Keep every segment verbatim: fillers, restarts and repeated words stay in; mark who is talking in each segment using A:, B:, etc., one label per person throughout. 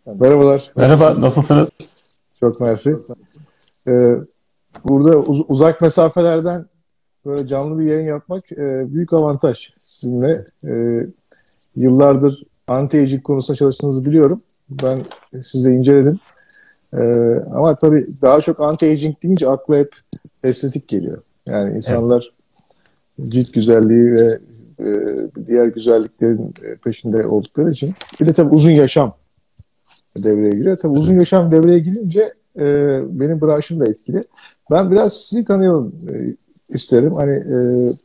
A: Merhabalar,
B: Merhaba,
A: nasılsınız?
B: nasılsınız?
A: Çok mersi. Ee, burada uz- uzak mesafelerden böyle canlı bir yayın yapmak e, büyük avantaj sizinle. E, yıllardır anti-aging konusunda çalıştığınızı biliyorum. Ben sizi de inceledim. E, ama tabii daha çok anti-aging deyince akla hep estetik geliyor. Yani
B: Evet,
A: insanlar cilt güzelliği ve e, diğer güzelliklerin e, peşinde oldukları için. Bir de tabii uzun yaşam devreye giriyor. Tabii uzun
B: tabii.
A: yaşam devreye girince e, benim branşım da etkili. Ben biraz sizi tanıyalım e, isterim. Hani e,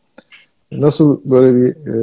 A: nasıl böyle bir e,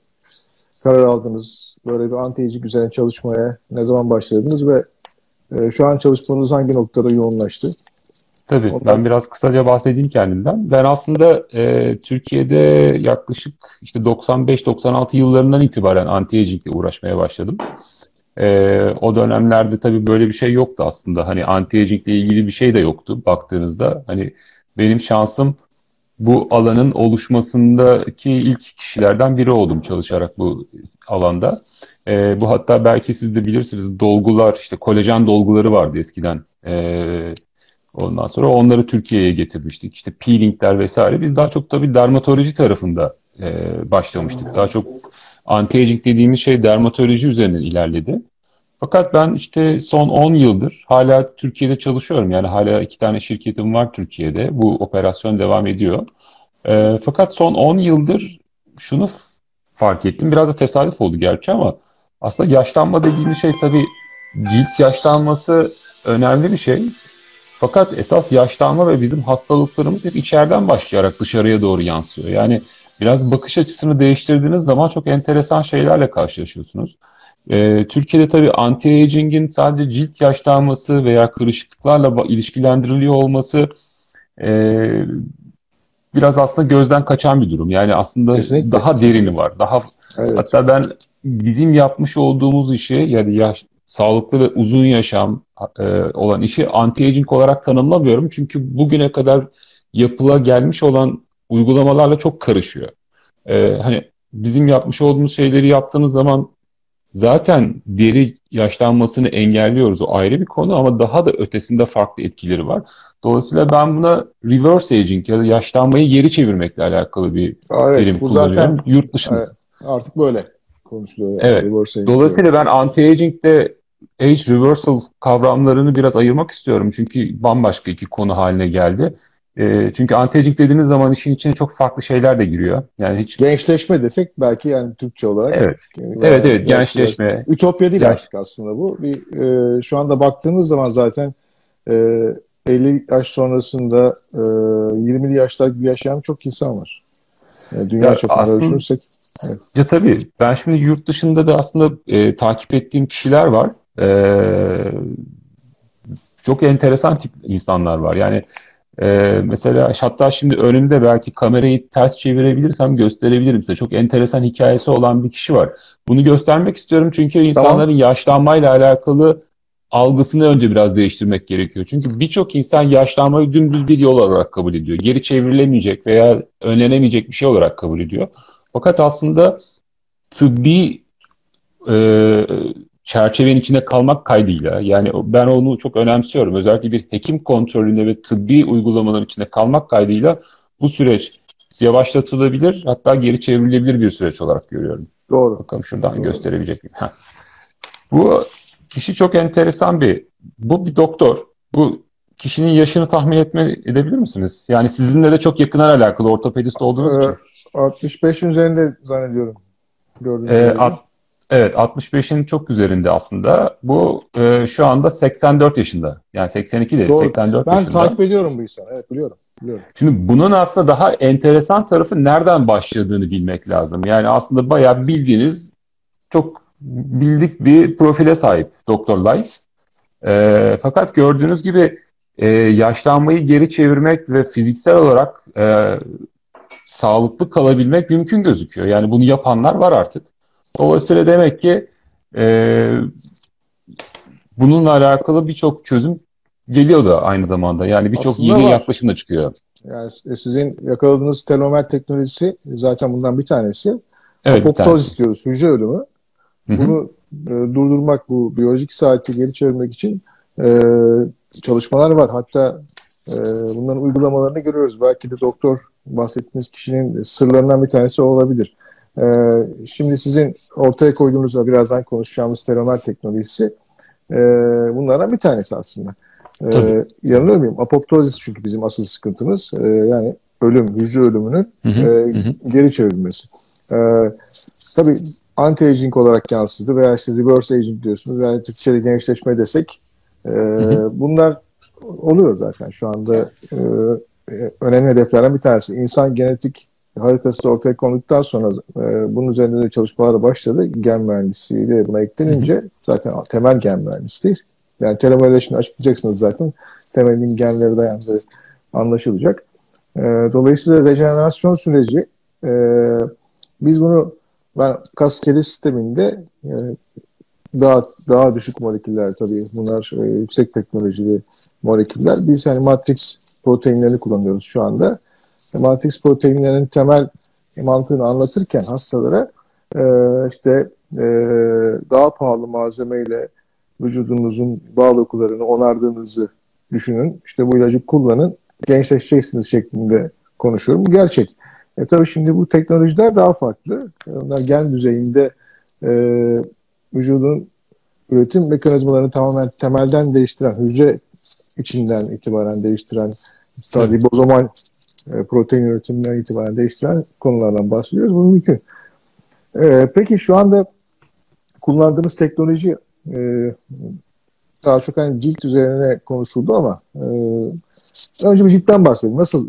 A: karar aldınız? Böyle bir anti-aging üzerine çalışmaya ne zaman başladınız ve e, şu an çalışmanız hangi noktada yoğunlaştı?
B: Tabii,
A: Ondan
B: ben biraz kısaca bahsedeyim kendimden. Ben aslında e, Türkiye'de yaklaşık işte doksan beş doksan altı yıllarından itibaren anti-aging ile uğraşmaya başladım. E, o dönemlerde tabii böyle bir şey yoktu aslında. Hani anti-aging ile ilgili bir şey de yoktu baktığınızda. Hani benim şansım bu alanın oluşmasındaki ilk kişilerden biri oldum çalışarak bu alanda. E, bu hatta belki siz de bilirsiniz dolgular işte kolajen dolguları vardı eskiden. E, ondan sonra onları Türkiye'ye getirmiştik. İşte peelingler vesaire. Biz daha çok tabii dermatoloji tarafında e, başlamıştık. Daha çok anti-aging dediğimiz şey dermatoloji üzerinden ilerledi. Fakat ben işte son on yıldır hala Türkiye'de çalışıyorum. Yani hala iki tane şirketim var Türkiye'de. Bu operasyon devam ediyor. E, fakat son on yıldır şunu fark ettim. Biraz da tesadüf oldu gerçi ama aslında yaşlanma dediğimiz şey tabii cilt yaşlanması önemli bir şey. Fakat esas yaşlanma ve bizim hastalıklarımız hep içeriden başlayarak dışarıya doğru yansıyor. Yani biraz bakış açısını değiştirdiğiniz zaman çok enteresan şeylerle karşılaşıyorsunuz. Ee, Türkiye'de tabii anti-aging'in sadece cilt yaşlanması veya kırışıklıklarla ba- ilişkilendiriliyor olması e, biraz aslında gözden kaçan bir durum. Yani aslında
A: kesinlikle.
B: daha derini var. Daha
A: Evet.
B: hatta ben bizim yapmış olduğumuz işi yani yaş, sağlıklı ve uzun yaşam e, olan işi anti-aging olarak tanımlamıyorum. Çünkü bugüne kadar yapıla gelmiş olan uygulamalarla çok karışıyor. E, hani bizim yapmış olduğumuz şeyleri yaptığınız zaman zaten deri yaşlanmasını engelliyoruz. O ayrı bir konu ama daha da ötesinde farklı etkileri var. Dolayısıyla ben buna reverse aging ya da yaşlanmayı geri çevirmekle alakalı bir
A: Aa, evet,
B: terim
A: bu zaten
B: kullanıyorum. Yurt
A: e,
B: dışında.
A: artık böyle konuşuluyor yani.
B: Evet.
A: Reverse aging diyorlar.
B: Dolayısıyla ben anti-aging'de age reversal kavramlarını biraz ayırmak istiyorum. Çünkü bambaşka iki konu haline geldi. E, çünkü anti-aging dediğiniz zaman işin içine çok farklı şeyler de giriyor. Yani hiç
A: Gençleşme desek belki yani Türkçe olarak
B: evet. Evet
A: veya
B: evet
A: belki yaş,
B: gençleşme,
A: ütopya değil
B: yaş.
A: artık aslında bu. Bir e, şu anda baktığınız zaman zaten e, elli yaş sonrasında e, yirmili yaşlar gibi yaşayan çok insan var. E, dünya
B: Ya
A: çapında
B: aslında
A: ölçürsek. Evet.
B: ya tabii ben şimdi yurt dışında da aslında e, takip ettiğim kişiler var. E, çok enteresan tip insanlar var. Yani e, mesela hatta şimdi önümde belki kamerayı ters çevirebilirsem gösterebilirim size. Çok enteresan hikayesi olan bir kişi var. Bunu göstermek istiyorum çünkü
A: Tamam.
B: insanların yaşlanmayla alakalı algısını önce biraz değiştirmek gerekiyor. Çünkü birçok insan yaşlanmayı dümdüz bir yol olarak kabul ediyor. Geri çevrilemeyecek veya önlenemeyecek bir şey olarak kabul ediyor. Fakat aslında tıbbi e, çerçevenin içinde kalmak kaydıyla yani ben onu çok önemsiyorum. Özellikle bir hekim kontrolünde ve tıbbi uygulamaların içinde kalmak kaydıyla bu süreç yavaşlatılabilir hatta geri çevrilebilir bir süreç olarak görüyorum.
A: Doğru.
B: Bakalım şuradan
A: Doğru.
B: gösterebilecek miyim? Heh. Bu kişi çok enteresan bir, bu bir doktor. Bu kişinin yaşını tahmin etme edebilir misiniz? Yani sizinle de çok yakından alakalı ortopedist olduğunuz
A: E,
B: için.
A: altmış beşin üzerinde zannediyorum gördüğüm
B: E,
A: kadarıyla.
B: at- evet altmış beşin çok üzerinde aslında. Bu e, şu anda seksen dört yaşında. Yani seksen iki değil
A: Doğru.
B: seksen dört
A: Ben
B: yaşında.
A: takip ediyorum bu insanı. Evet, biliyorum. Biliyorum.
B: Şimdi bunun aslında daha enteresan tarafı nereden başladığını bilmek lazım. Yani aslında bayağı bildiğiniz çok bildik bir profile sahip Doktor Light. E, fakat gördüğünüz gibi e, yaşlanmayı geri çevirmek ve fiziksel olarak e, sağlıklı kalabilmek mümkün gözüküyor. Yani bunu yapanlar var artık. Dolayısıyla demek ki e, bununla alakalı birçok çözüm geliyor da aynı zamanda. Yani birçok
A: Aslında
B: yeni
A: var.
B: yaklaşım da çıkıyor.
A: Yani sizin yakaladığınız telomer teknolojisi zaten bundan bir tanesi.
B: Evet bir
A: Apoptoz
B: tanesi.
A: istiyoruz, hücre ölümü.
B: Hı hı.
A: Bunu e, durdurmak, bu biyolojik saati geri çevirmek için e, çalışmalar var. Hatta e, bunların uygulamalarını görüyoruz. Belki de doktor bahsettiğiniz kişinin sırlarından bir tanesi o olabilir. E, şimdi sizin ortaya koyduğunuz, birazdan konuşacağımız telomer teknolojisi e, bunlardan bir tanesi aslında. E,
B: Tabii.
A: yanılıyor muyum? Apoptozis çünkü bizim asıl sıkıntımız. E, yani ölüm, hücre ölümünün
B: Hı hı,
A: e,
B: hı.
A: geri çevrilmesi. E, tabii anti-aging olarak yansıdı veya işte reverse aging diyorsunuz. Yani Türkçe'de gençleşme desek e,
B: Hı hı.
A: bunlar oluyor zaten şu anda. E, önemli hedeflerden bir tanesi. İnsan genetik haritası ortaya konduktan sonra e, bunun üzerinde de çalışmalar başladı. Gen mühendisliği de buna eklenince zaten temel gen mühendisliği. Yani telomerleşini açıklayacaksınız zaten. Temelin genleri dayandığı anlaşılacak. E, dolayısıyla rejenerasyon süreci e, biz bunu ben kas keri sisteminde e, daha daha düşük moleküller tabii bunlar e, yüksek teknolojili moleküller. Biz hani matrix proteinlerini kullanıyoruz şu anda. E, matrix proteinlerin temel mantığını anlatırken hastalara e, işte e, daha pahalı malzemeyle vücudunuzun bağ dokularını onardığınızı düşünün. İşte bu ilacı kullanın, gençleşeceksiniz şeklinde konuşuyorum. Bu gerçek. E tabii şimdi bu teknolojiler daha farklı. Onlar gen düzeyinde e, vücudun üretim mekanizmalarını tamamen temelden değiştiren, hücre içinden itibaren değiştiren, hatta
B: Evet.
A: ribozomal e, protein üretiminden itibaren değiştiren konulardan bahsediyoruz. Bu mümkün. E, peki şu anda kullandığınız teknoloji e, daha çok hani cilt üzerine konuşuldu ama e, önce bir ciltten bahsedelim. Nasıl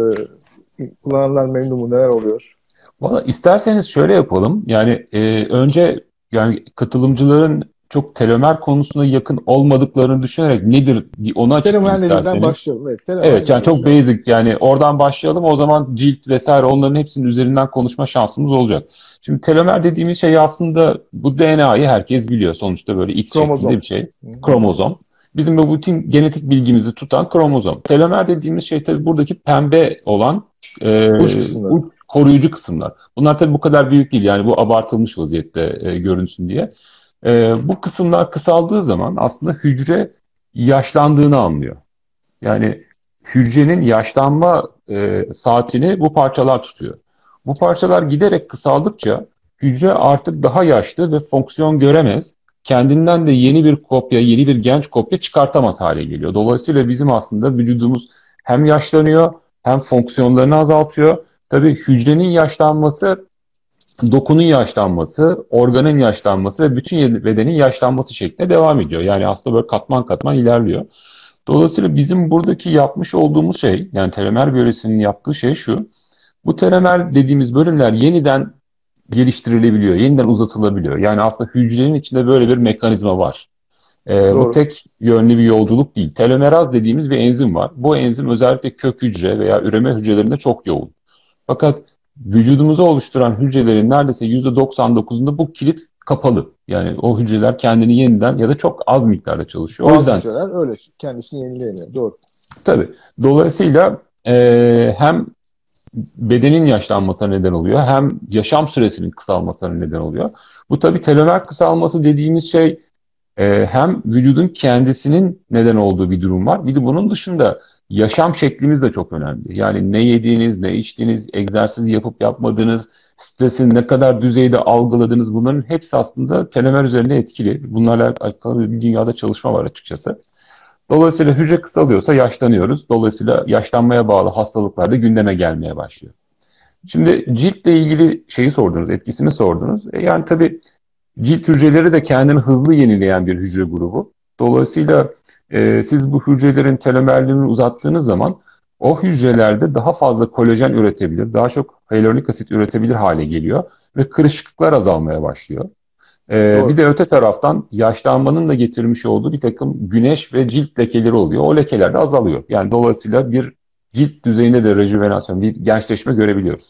A: e, kullananlar memnun mu? Neler oluyor?
B: Valla isterseniz şöyle yapalım. Yani e, önce yani katılımcıların çok telomer konusuna yakın olmadıklarını düşünerek nedir bir onu açıklayayım
A: Telomer dediğinden
B: isterseniz.
A: başlayalım. Evet, telomer
B: Evet, yani
A: nedir
B: çok
A: şu an?
B: basic, yani oradan başlayalım, o zaman cilt vesaire onların hepsinin üzerinden konuşma şansımız olacak. Şimdi telomer dediğimiz şey aslında bu D N A'yı herkes biliyor, sonuçta böyle X şeklinde
A: Kromozom.
B: bir şey,
A: Hı hı.
B: kromozom. Bizim bu bütün genetik bilgimizi tutan kromozom. Telomer dediğimiz şey tabii buradaki pembe olan e,
A: Uç kısımları.
B: uç koruyucu kısımlar. Bunlar tabii bu kadar büyük değil, yani bu abartılmış vaziyette e, görünsün diye. E, bu kısımlar kısaldığı zaman aslında hücre yaşlandığını anlıyor. Yani hücrenin yaşlanma e, saatini bu parçalar tutuyor. Bu parçalar giderek kısaldıkça hücre artık daha yaşlı ve fonksiyon göremez. Kendinden de yeni bir kopya, yeni bir genç kopya çıkartamaz hale geliyor. Dolayısıyla bizim aslında vücudumuz hem yaşlanıyor hem fonksiyonlarını azaltıyor. Tabii hücrenin yaşlanması, dokunun yaşlanması, organın yaşlanması ve bütün bedenin yaşlanması şeklinde devam ediyor. Yani aslında böyle katman katman ilerliyor. Dolayısıyla bizim buradaki yapmış olduğumuz şey, yani telomer biyolojisinin yaptığı şey şu: bu telomer dediğimiz bölümler yeniden geliştirilebiliyor, yeniden uzatılabiliyor. Yani aslında hücrenin içinde böyle bir mekanizma var. Ee, bu
A: Doğru.
B: tek yönlü bir yolculuk değil. Telomeraz dediğimiz bir enzim var. Bu enzim özellikle kök hücre veya üreme hücrelerinde çok yoğun. Fakat vücudumuzu oluşturan hücrelerin neredeyse yüzde doksan dokuzunda bu kilit kapalı. Yani o hücreler kendini yeniden ya da çok az miktarda çalışıyor. O
A: Bazı
B: yüzden
A: hücreler öyle. Kendisini yenileyemiyor. Doğru.
B: tabii. Dolayısıyla e, hem bedenin yaşlanmasına neden oluyor, hem yaşam süresinin kısalmasına neden oluyor. Bu tabii telomer kısalması dediğimiz şey e, hem vücudun kendisinin neden olduğu bir durum var. Bir de bunun dışında yaşam şeklimiz de çok önemli. Yani ne yediğiniz, ne içtiğiniz, egzersiz yapıp yapmadığınız, stresi ne kadar düzeyde algıladığınız, bunların hepsi aslında telomer üzerinde etkili. Bunlarla alakalı bir dünyada çalışma var açıkçası. Dolayısıyla hücre kısalıyorsa yaşlanıyoruz. Dolayısıyla yaşlanmaya bağlı hastalıklar da gündeme gelmeye başlıyor. Şimdi ciltle ilgili şeyi sordunuz, etkisini sordunuz. E yani tabii cilt hücreleri de kendini hızlı yenileyen bir hücre grubu. Dolayısıyla e, siz bu hücrelerin telomerlerini uzattığınız zaman o hücrelerde daha fazla kolajen üretebilir, daha çok hyaluronik asit üretebilir hale geliyor ve kırışıklıklar azalmaya başlıyor. Ee, bir
A: Doğru.
B: de öte taraftan yaşlanmanın da getirmiş olduğu bir takım güneş ve cilt lekeleri oluyor. O lekeler de azalıyor. Yani dolayısıyla bir cilt düzeyinde de rejuvenasyon, bir gençleşme görebiliyoruz.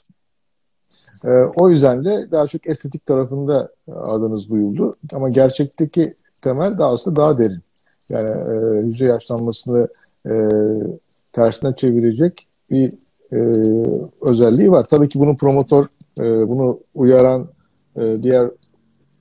A: Ee, o yüzden de daha çok estetik tarafında adınız duyuldu. Ama gerçekteki temel de aslında daha derin. Yani e, hücre yaşlanmasını e, tersine çevirecek bir e, özelliği var. Tabii ki bunu promotör, e, bunu uyaran e, diğer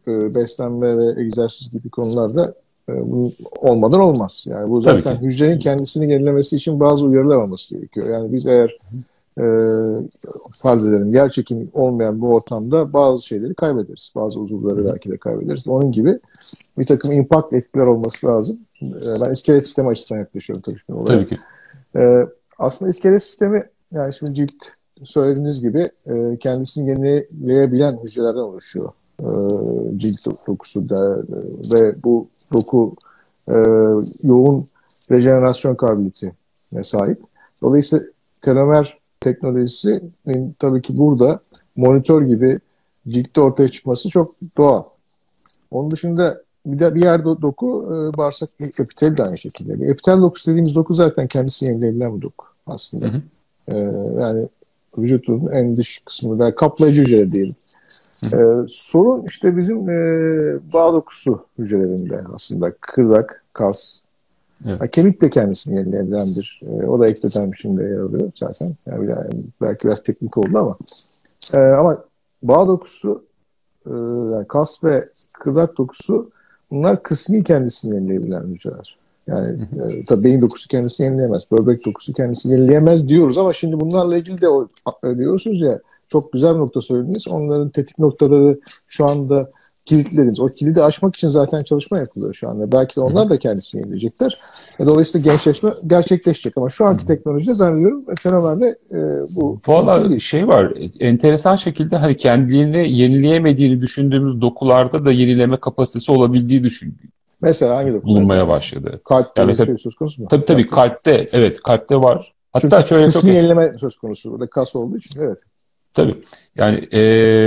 A: e, beslenme ve egzersiz gibi konularda e, bu olmadan olmaz. Yani bu zaten hücrenin kendisini yenilemesi için bazı uyarılar alması gerekiyor. Yani biz eğer e, farz edelim yer çekimi olmayan bu ortamda bazı şeyleri kaybederiz. Bazı uzuvları belki de kaybederiz. Onun gibi bir takım impact etkiler olması lazım. E, ben iskelet sistemi açısından yaklaşıyorum tabii ki.
B: Tabii ki.
A: E, aslında iskelet sistemi yani şimdi cilt söylediğiniz gibi e, kendisini yenileyebilen hücrelerden oluşuyor. E, cilt dokusu da ve bu doku e, yoğun rejenerasyon kabiliyetine sahip. Dolayısıyla telomer teknolojisinin tabii ki burada monitör gibi ciltte ortaya çıkması çok doğal. Onun dışında bir de bir yer doku e, bağırsak epitel de aynı şekilde. Epitel dokusu dediğimiz doku zaten kendisini yenileyebilen bir doku aslında. Hı hı. E, yani vücudun en dış kısmı veya kaplayıcı hücre diyelim. Ee, sorun işte bizim e, bağ dokusu hücrelerinde aslında kıkırdak, kas, evet. Yani kemik de kendisini yenileyebilen bir, e, o da ektoderm içinde yer alıyor zaten. Yani, yani belki biraz teknik oldu ama e, ama bağ dokusu, e, yani kas ve kıkırdak dokusu bunlar kısmi kendisini yenileyebilen hücreler. Yani e, tabii beyin dokusu kendisini yenileyemez, böbrek dokusu kendisini yenileyemez diyoruz ama şimdi bunlarla ilgili de o, diyorsunuz ya, çok güzel bir nokta söylediniz. Onların tetik noktaları şu anda kilitlediniz. O kilidi aşmak için zaten çalışma yapılıyor şu anda. Belki de onlar da kendisini yenileyecekler. Dolayısıyla gençleşme gerçekleşecek ama şu anki teknolojide zannediyorum fenomende e, bu.
B: Valla şey var, enteresan şekilde hani kendini yenileyemediğini düşündüğümüz dokularda da yenileme kapasitesi olabildiği düşün.
A: Mesela hangi dokular?
B: Bulunmaya başladı.
A: Kalpte yani mesela, şey söz konusu mu?
B: Tabii tabii kalpte, evet kalpte var.
A: Hatta çünkü şöyle kısmi yenileme söz konusu. Burada kas olduğu için evet.
B: Tabii. Yani e,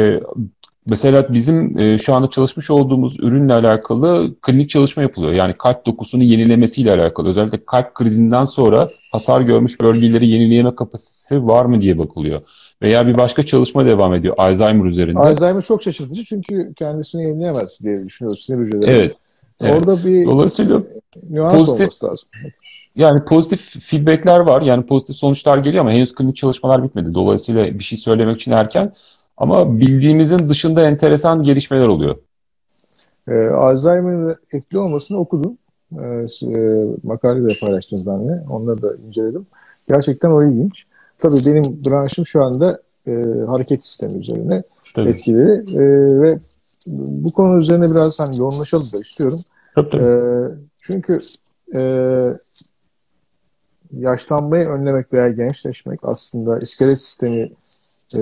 B: mesela bizim e, şu anda çalışmış olduğumuz ürünle alakalı klinik çalışma yapılıyor. Yani kalp dokusunu yenilemesiyle alakalı. Özellikle kalp krizinden sonra hasar görmüş bölgeleri yenileme kapasitesi var mı diye bakılıyor. Veya bir başka çalışma devam ediyor Alzheimer üzerinde.
A: Alzheimer çok şaşırtıcı çünkü kendisini yenileyemez diye düşünüyoruz sinir hücreleri.
B: Evet. Evet.
A: Orada bir
B: Dolayısıyla
A: nüans pozitif, olması lazım.
B: Yani pozitif feedbackler var. Yani pozitif sonuçlar geliyor ama henüz klinik çalışmalar bitmedi. Dolayısıyla bir şey söylemek için erken. Ama bildiğimizin dışında enteresan gelişmeler oluyor.
A: Ee, Alzheimer'ın etkili olmasını okudum. Ee, makale de paylaştınız benimle. Onları da inceledim. Gerçekten o ilginç. Tabii benim branşım şu anda e, hareket sistemi üzerine Tabii. etkili. E, ve bu konu üzerine biraz hani yoğunlaşalım da istiyorum.
B: Tabii, tabii.
A: E, çünkü e, yaşlanmayı önlemek veya gençleşmek aslında iskelet sistemi e,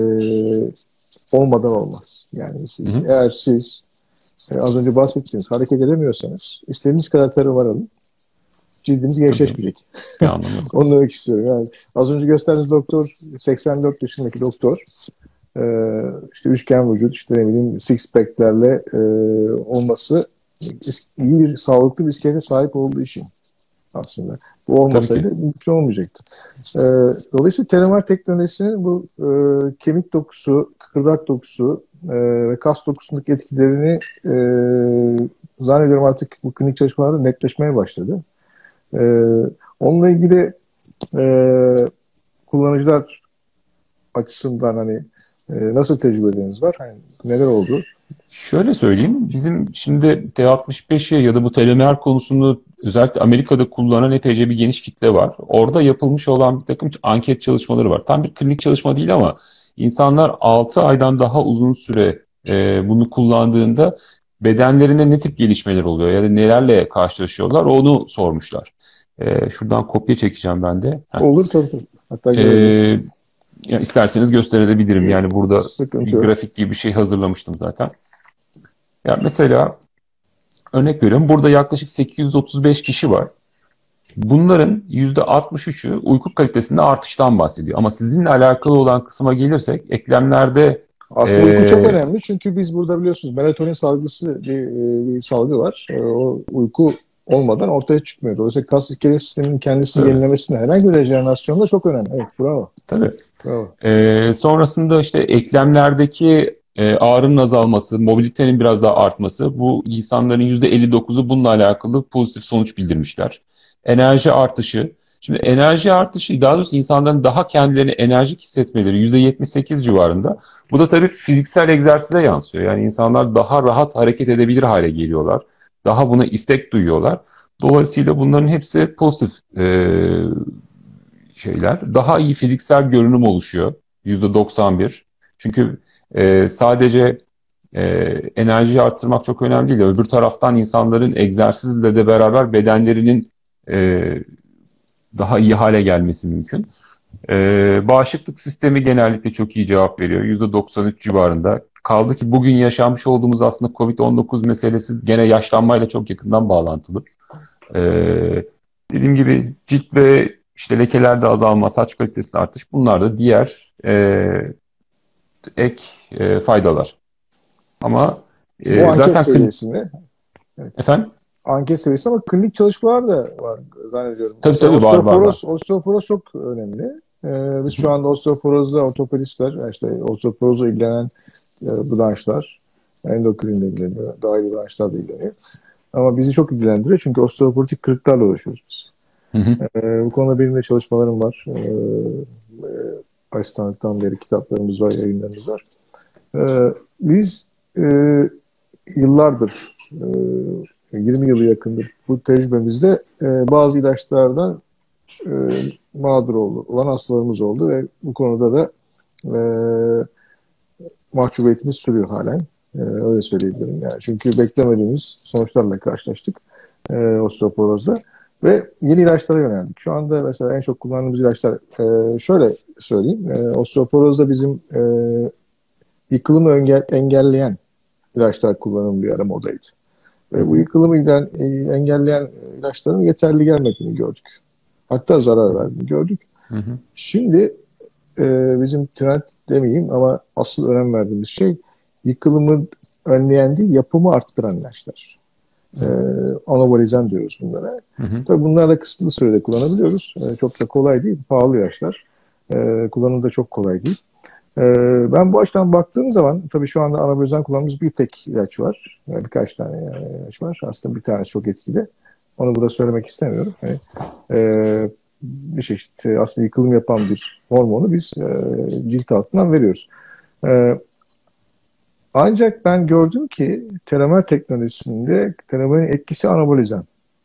A: olmadan olmaz. Yani siz, hı hı. eğer siz e, az önce bahsettiğiniz hareket edemiyorsanız istediğiniz kadar teromer alın. Cildiniz gençleşmeyecek. Onu demek istiyorum. Yani az önce gösterdiğiniz doktor seksen dört yaşındaki doktor e, işte üçgen vücut işte ne bileyim six pack'lerle e, olması iyi bir sağlıklı bir iskelete sahip olduğu için aslında. Bu olmasaydı mümkün olmayacaktı. E, dolayısıyla telomer teknolojisinin bu e, kemik dokusu, kıkırdak dokusu e, ve kas dokusundaki etkilerini e, zannediyorum artık bu klinik çalışmalarda netleşmeye başladı. E, onunla ilgili e, kullanıcılar açısından hani e, nasıl tecrübeleriniz var? Hani neler oldu?
B: Şöyle söyleyeyim, bizim şimdi T altmış beşi ya da bu telomer konusunu özellikle Amerika'da kullanan epeyce bir geniş kitle var. Orada yapılmış olan bir takım anket çalışmaları var. Tam bir klinik çalışma değil ama insanlar altı aydan daha uzun süre e, bunu kullandığında bedenlerinde ne tip gelişmeler oluyor ya da nelerle karşılaşıyorlar onu sormuşlar. E, şuradan kopya çekeceğim ben de.
A: Olur tabii. Hatta
B: e, ya isterseniz gösterebilirim. Yani burada Sıkıntı bir yok. grafik gibi bir şey hazırlamıştım zaten. Ya mesela örnek veriyorum. Burada yaklaşık sekiz yüz otuz beş kişi var. Bunların yüzde altmış üçü uyku kalitesinde artıştan bahsediyor. Ama sizinle alakalı olan kısma gelirsek eklemlerde
A: aslında ee... uyku çok önemli. Çünkü biz burada biliyorsunuz melatonin salgısı bir, bir salgı var. O uyku olmadan ortaya çıkmıyor. Dolayısıyla kas iskelet sisteminin kendisini evet. yenilemesinde herhangi bir rejenerasyonda çok önemli. Evet, bravo.
B: Tabii. Bravo. Ee, sonrasında işte eklemlerdeki e, ağrının azalması, mobilitenin biraz daha artması, bu insanların yüzde elli dokuzu bununla alakalı pozitif sonuç bildirmişler. Enerji artışı, Şimdi enerji artışı, daha doğrusu insanların daha kendilerini enerjik hissetmeleri yüzde yetmiş sekiz civarında. Bu da tabii fiziksel egzersize yansıyor. Yani insanlar daha rahat hareket edebilir hale geliyorlar. Daha buna istek duyuyorlar. Dolayısıyla bunların hepsi pozitif e, şeyler. Daha iyi fiziksel görünüm oluşuyor. yüzde doksan bir. Çünkü e, sadece e, enerjiyi arttırmak çok önemli değil. Öbür taraftan insanların egzersizle de beraber bedenlerinin e, daha iyi hale gelmesi mümkün. Ee, bağışıklık sistemi genellikle çok iyi cevap veriyor. yüzde doksan üç civarında. Kaldı ki bugün yaşanmış olduğumuz aslında kovid on dokuz meselesi gene yaşlanmayla çok yakından bağlantılı. Ee, dediğim gibi cilt ve işte lekelerde azalma, saç kalitesinde artış, bunlar da diğer e, ek e, faydalar. Ama
A: Bu
B: e,
A: anket
B: zaten
A: seviyesinde. Evet.
B: efendim?
A: Anket seviyesi ama klinik çalışmalar da var zannediyorum.
B: Tabii
A: Mesela
B: tabii var var
A: osteoporoz,
B: var.
A: osteoporoz çok önemli. Ee, biz şu anda osteoporozda ortopedistler, işte osteoporozla ilgilenen e, branşlar, endokrinle ilgileniyor, dahili branşlar da ilgileniyor. Ama bizi çok ilgilendiriyor çünkü osteoporotik kırıklarla uğraşıyoruz biz.
B: Hı hı.
A: Ee, bu konuda benim de çalışmalarım var. Ee, e, asistanlıktan beri kitaplarımız var, yayınlarımız var. Ee, biz e, yıllardır, e, yirmi yılı yakındır bu tecrübemizde e, bazı ilaçlardan e, mağdur oldu, olan hastalarımız oldu ve bu konuda da e, mahcubiyetimiz sürüyor halen. E, öyle söyleyebilirim yani. Çünkü beklemediğimiz sonuçlarla karşılaştık e, osteoporozda ve yeni ilaçlara yöneldik. Şu anda mesela en çok kullandığımız ilaçlar, e, şöyle söyleyeyim, e, osteoporozda bizim e, yıkılımı engel, engelleyen ilaçlar kullanımı bir ara modaydı. Ve bu yıkılımı engelleyen ilaçların yeterli gelmediğini gördük. Hatta zarar verdiğini gördük.
B: Hı hı.
A: Şimdi e, bizim trend demeyeyim ama asıl önem verdiğimiz şey yıkılımı önleyen değil, yapımı arttıran ilaçlar. E, anabolizan diyoruz bunlara.
B: Hı hı.
A: Tabii bunlar da kısıtlı sürede kullanabiliyoruz. E, çok da kolay değil, pahalı ilaçlar. E, kullanımı da çok kolay değil. Ee, ben bu açıdan baktığım zaman tabii şu anda anabolizan kullandığımız bir tek ilaç var. Yani birkaç tane ilaç var. Aslında bir tanesi çok etkili. Onu burada söylemek istemiyorum. Yani, e, bir çeşit aslında yıkılım yapan bir hormonu biz e, cilt altından veriyoruz. E, ancak ben gördüm ki telomer teknolojisinde telomerin etkisi anabolizan.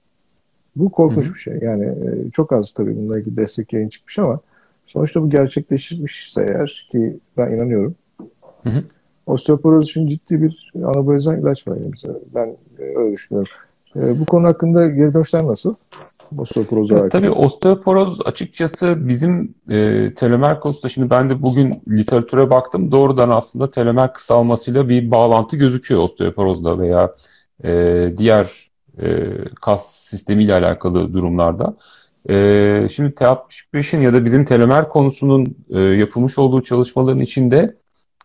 A: Bu korkunç
B: Hı hı.
A: bir şey. Yani e, çok az tabii bununla ilgili destek yayın çıkmış ama sonuçta bu gerçekleşmişse eğer, ki ben inanıyorum,
B: Hı hı.
A: osteoporoz için ciddi bir anabolizan ilaç var elimizde. Ben e, öyle düşünüyorum. E, bu konu hakkında geri dönüşler nasıl? Osteoporoza
B: Evet, tabii
A: hakim.
B: osteoporoz açıkçası bizim e, telomer konusunda, şimdi ben de bugün literatüre baktım, doğrudan aslında telomer kısalmasıyla bir bağlantı gözüküyor osteoporozda veya e, diğer e, kas sistemiyle alakalı durumlarda. E, şimdi T altmış beşin ya da bizim telomer konusunun e, yapılmış olduğu çalışmaların içinde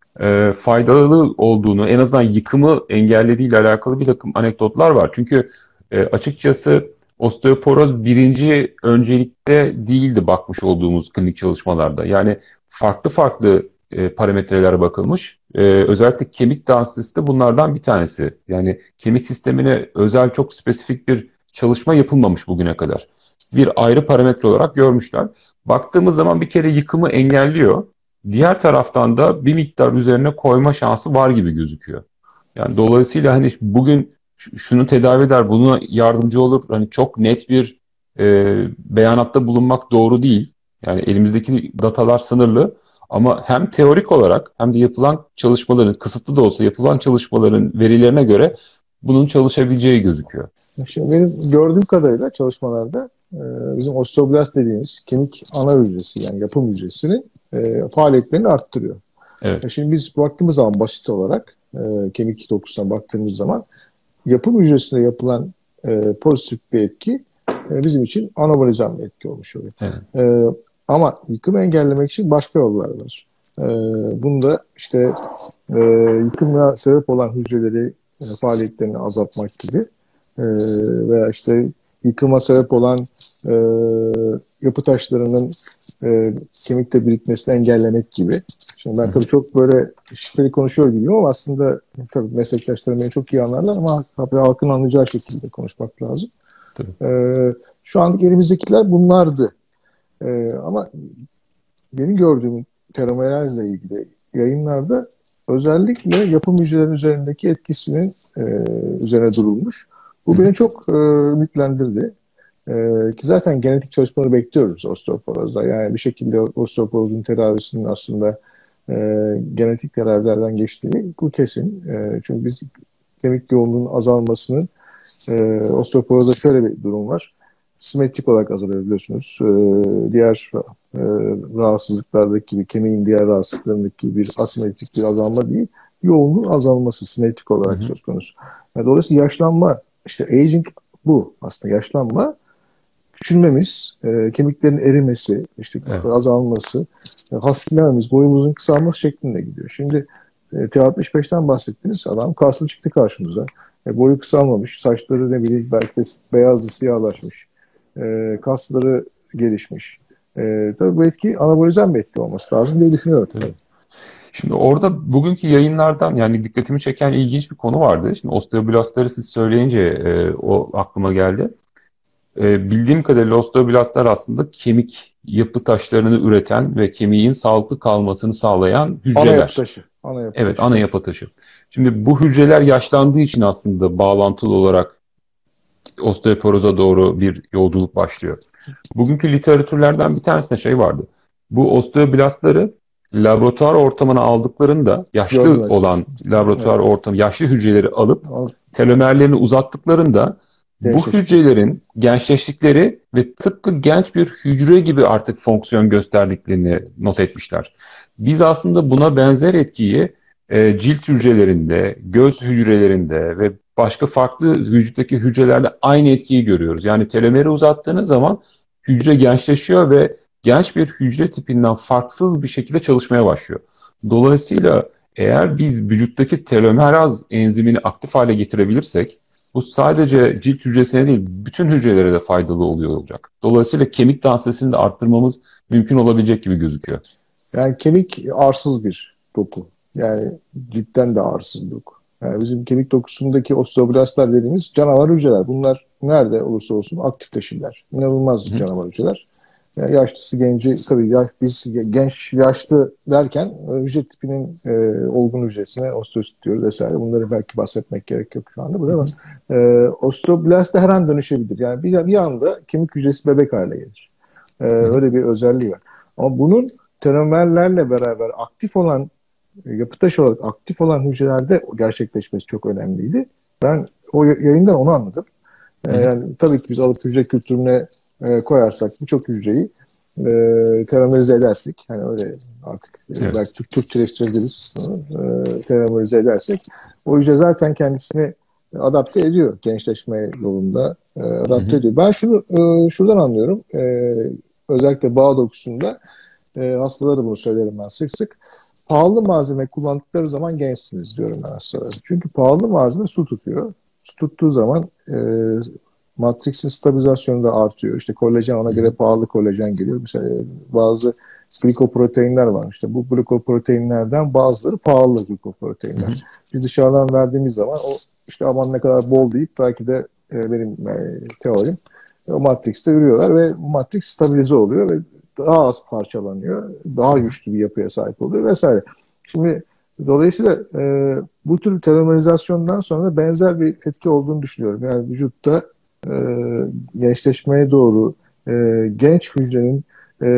B: e, faydalı olduğunu, en azından yıkımı engellediği ile alakalı bir takım anekdotlar var. Çünkü e, açıkçası osteoporoz birinci öncelikte değildi bakmış olduğumuz klinik çalışmalarda. Yani farklı farklı e, parametrelere bakılmış. E, özellikle kemik densitesi de bunlardan bir tanesi. Yani kemik sistemine özel çok spesifik bir çalışma yapılmamış bugüne kadar. Bir ayrı parametre olarak görmüşler. Baktığımız zaman bir kere yıkımı engelliyor. Diğer taraftan da bir miktar üzerine koyma şansı var gibi gözüküyor. Yani dolayısıyla hani bugün şunu tedavi eder, buna yardımcı olur. Hani çok net bir e, beyanatta bulunmak doğru değil. Yani elimizdeki datalar sınırlı. Ama hem teorik olarak hem de yapılan çalışmaların, kısıtlı da olsa yapılan çalışmaların verilerine göre bunun çalışabileceği gözüküyor.
A: Şimdi benim gördüğüm kadarıyla çalışmalarda e, bizim osteoblast dediğimiz kemik ana hücresi, yani yapım hücresinin e, faaliyetlerini arttırıyor.
B: Evet.
A: E şimdi biz baktığımız zaman basit olarak e, kemik dokusuna baktığımız zaman yapım hücresinde yapılan e, pozitif bir etki e, bizim için anabolizan bir etki olmuş oluyor.
B: Evet.
A: E, ama yıkımı engellemek için başka yollar var. E, bunda işte e, yıkıma sebep olan hücreleri e, faaliyetlerini azaltmak gibi e, veya işte yıkıma sebep olan e, yapı taşlarının e, kemikte birikmesini engellemek gibi. Şimdi ben tabii çok böyle şifreli konuşuyor gibiyim ama aslında tabii meslektaşlarım beni çok iyi anlarlar ama tabii halkın anlayacağı şekilde konuşmak lazım.
B: Tabii.
A: E, şu anlık elimizdekiler bunlardı E, ama benim gördüğüm telomerezle ilgili yayınlarda özellikle yapım hücreleri üzerindeki etkisinin e, üzerine durulmuş. Bu beni çok e, ümitlendirdi. E, ki zaten genetik çalışmaları bekliyoruz osteoporozda. Yani bir şekilde osteoporozun tedavisinin aslında e, genetik tedavilerden geçtiği bu kesin. E, çünkü biz kemik yoğunluğunun azalmasının e, osteoporozda şöyle bir durum var. Simetrik olarak azalıyor biliyorsunuz. E, diğer e, rahatsızlıklardaki gibi, kemiğin diğer rahatsızlıklarındaki gibi bir asimetrik bir azalma değil, yoğunluğun azalması simetrik
B: Hı
A: olarak
B: hı.
A: söz konusu. Yani dolayısıyla yaşlanma, işte aging bu aslında yaşlanma, küçülmemiz, e, kemiklerin erimesi, işte
B: Evet.
A: azalması, e, hafiflememiz, boyumuzun kısalması şeklinde gidiyor. Şimdi e, T altmış beşten bahsettiniz, adam kaslı çıktı karşımıza. E, boyu kısalmamış, saçları ne bileyim belki de beyazlı siyahlaşmış, e, kasları gelişmiş. E, tabii bu etki anabolizan bir etki olması lazım diye düşünüyorum.
B: Tabii. Şimdi orada bugünkü yayınlardan yani dikkatimi çeken ilginç bir konu vardı. Şimdi osteoblastları siz söyleyince e, o aklıma geldi. E, bildiğim kadarıyla osteoblastlar aslında kemik yapı taşlarını üreten ve kemiğin sağlıklı kalmasını sağlayan
A: Ana yapı
B: hücreler.
A: taşı. Ana yapı
B: Evet,
A: taşı
B: ana
A: tabii.
B: yapı taşı. Şimdi bu hücreler yaşlandığı için aslında bağlantılı olarak osteoporoza doğru bir yolculuk başlıyor. Bugünkü literatürlerden bir tanesinde şey vardı. Bu osteoblastları laboratuvar ortamına aldıklarında yaşlı
A: Görmez.
B: olan laboratuvar
A: Evet.
B: ortamı, yaşlı hücreleri alıp telomerlerini uzattıklarında bu
A: Gençleşti.
B: hücrelerin gençleştikleri ve tıpkı genç bir hücre gibi artık fonksiyon gösterdiklerini not etmişler. Biz aslında buna benzer etkiyi e, cilt hücrelerinde, göz hücrelerinde ve başka farklı vücuttaki hücrelerde aynı etkiyi görüyoruz. Yani telomeri uzattığınız zaman hücre gençleşiyor ve genç bir hücre tipinden farksız bir şekilde çalışmaya başlıyor. Dolayısıyla eğer biz vücuttaki telomeraz enzimini aktif hale getirebilirsek bu sadece cilt hücresine değil bütün hücrelere de faydalı oluyor olacak. Dolayısıyla kemik densitesini de arttırmamız mümkün olabilecek gibi gözüküyor.
A: Yani kemik arsız bir doku. Yani cidden de arsız bir doku. Yani bizim kemik dokusundaki osteoblastlar dediğimiz canavar hücreler. Bunlar nerede olursa olsun aktifleşirler. İnanılmaz
B: Hı hı.
A: canavar hücreler. Yani yaşlısı genci tabii yaş, biz genç yaşlı derken e, hücre tipinin e, olgun hücresine osteosit diyoruz vesaire. Bunları belki bahsetmek gerek yok şu anda. Bu
B: Hı
A: da
B: hı.
A: var. E, osteoblast da her an dönüşebilir. Yani bir, bir anda kemik hücresi bebek hale gelir. E,
B: Hı hı.
A: öyle bir özelliği var. Ama bunun telomerlerle beraber aktif olan, yapı taşı olarak aktif olan hücrelerde gerçekleşmesi çok önemliydi. Ben o yayından onu anladım.
B: Hı
A: Ee,
B: hı.
A: yani tabii ki biz alıp hücre kültürüne e, koyarsak birçok hücreyi e, telomerize edersek, hani öyle artık e,
B: Evet.
A: belki Türk Türkçeleştirebiliriz, e, telomerize edersek o hücre zaten kendisini adapte ediyor gençleşme yolunda, e,
B: Hı
A: adapte
B: hı.
A: ediyor. Ben şunu e, şuradan anlıyorum, e, özellikle bağ dokusunda e, hastalara bunu söylerim ben sık sık. Pahalı malzeme kullandıkları zaman gençsiniz diyorum ben hastalara. Çünkü pahalı malzeme su tutuyor. Su tuttuğu zaman e, matriksin stabilizasyonu da artıyor. İşte kolajen, ona
B: Hı
A: göre
B: hı.
A: pahalı kolajen geliyor. Mesela bazı glikoproteinler var. İşte bu glikoproteinlerden bazıları pahalı
B: Hı hı.
A: glikoproteinler. Biz dışarıdan verdiğimiz zaman o işte aman ne kadar bol deyip belki de e, benim e, teorim o matrikste yürüyorlar ve bu matrik stabilize oluyor ve daha az parçalanıyor. Daha
B: Hı hı.
A: güçlü bir yapıya sahip oluyor vesaire. Şimdi dolayısıyla e, bu tür telomerizasyondan sonra benzer bir etki olduğunu düşünüyorum. Yani vücutta e, gençleşmeye doğru e, genç hücrenin e,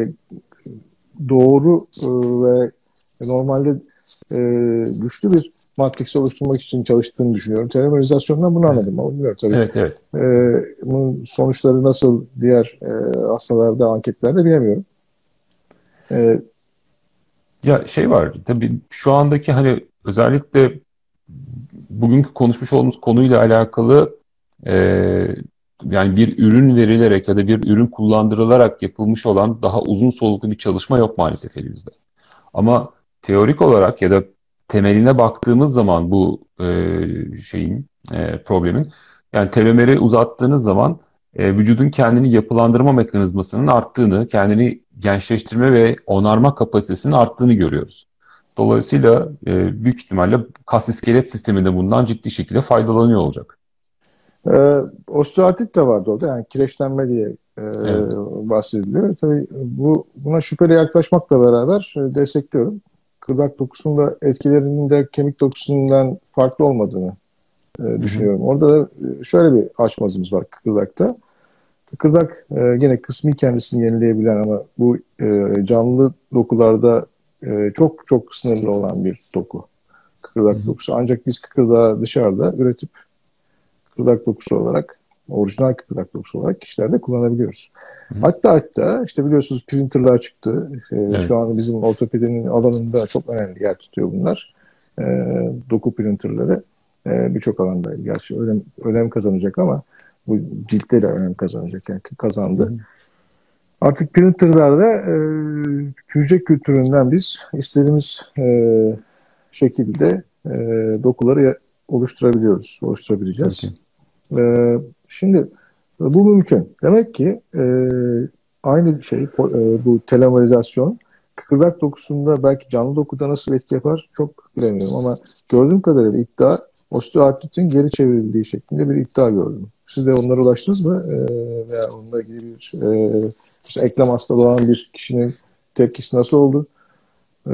A: doğru e, ve normalde e, güçlü bir matris oluşturmak için çalıştığını düşünüyorum. Telemerizasyondan bunu
B: Evet.
A: anladım ama bilmiyorum tabii.
B: Evet, evet.
A: E, bunun sonuçları nasıl diğer e, hastalarda, anketlerde bilemiyorum. E,
B: Ya şey var tabii şu andaki hani özellikle bugünkü konuşmuş olduğumuz konuyla alakalı e, yani bir ürün verilerek ya da bir ürün kullandırılarak yapılmış olan daha uzun soluklu bir çalışma yok maalesef elimizde. Ama teorik olarak ya da temeline baktığımız zaman bu e, şeyin e, problemin yani telomeri uzattığınız zaman e, vücudun kendini yapılandırma mekanizmasının arttığını, kendini gençleştirme ve onarma kapasitesinin arttığını görüyoruz. Dolayısıyla e, büyük ihtimalle kas iskelet sistemi de bundan ciddi şekilde faydalanıyor olacak.
A: e, Osteoartrit de vardı orada. Yani kireçlenme diye
B: Evet.
A: bahsediliyor. Tabii bu buna şüpheli yaklaşmakla beraber e, destekliyorum. Kıkırdak dokusunun da etkilerinin de kemik dokusundan farklı olmadığını e,
B: Hı hı.
A: düşünüyorum. Orada da e, şöyle bir açmazımız var kıkırdakta. Kıkırdak e, yine kısmi kendisini yenileyebilen ama bu e, canlı dokularda e, çok çok sınırlı olan bir doku.
B: Hı
A: Kıkırdak
B: hı.
A: dokusu. Ancak biz kıkırdağı dışarıda üretip kıkırdak dokusu olarak, orijinal kıkırdak dokusu olarak kişilerde kullanabiliyoruz.
B: Hı hı.
A: Hatta hatta işte biliyorsunuz printerlar çıktı. E,
B: Evet.
A: şu an bizim ortopedinin alanında çok önemli yer tutuyor bunlar. E, doku printerları e, birçok alanda gerçi önem, önem kazanacak ama bu ciltte de önem kazanacak yani
B: Hı
A: kazandı.
B: hı.
A: Artık printerlarda e, hücre kültüründen biz istediğimiz e, şekilde e, dokuları oluşturabiliyoruz,
B: Tabii
A: oluşturabileceğiz.
B: ki.
A: E, şimdi bu mümkün. Demek ki e, aynı şey e, bu telomerizasyon kıkırdak dokusunda belki canlı dokuda nasıl etki yapar çok bilemiyorum ama gördüğüm kadarıyla iddia osteoartritin geri çevrildiği şeklinde bir iddia gördüm. Siz de onlara ulaştınız mı? E, veya onunla ilgili bir e, işte eklem hastalığı olan bir kişinin tepkisi nasıl oldu? E,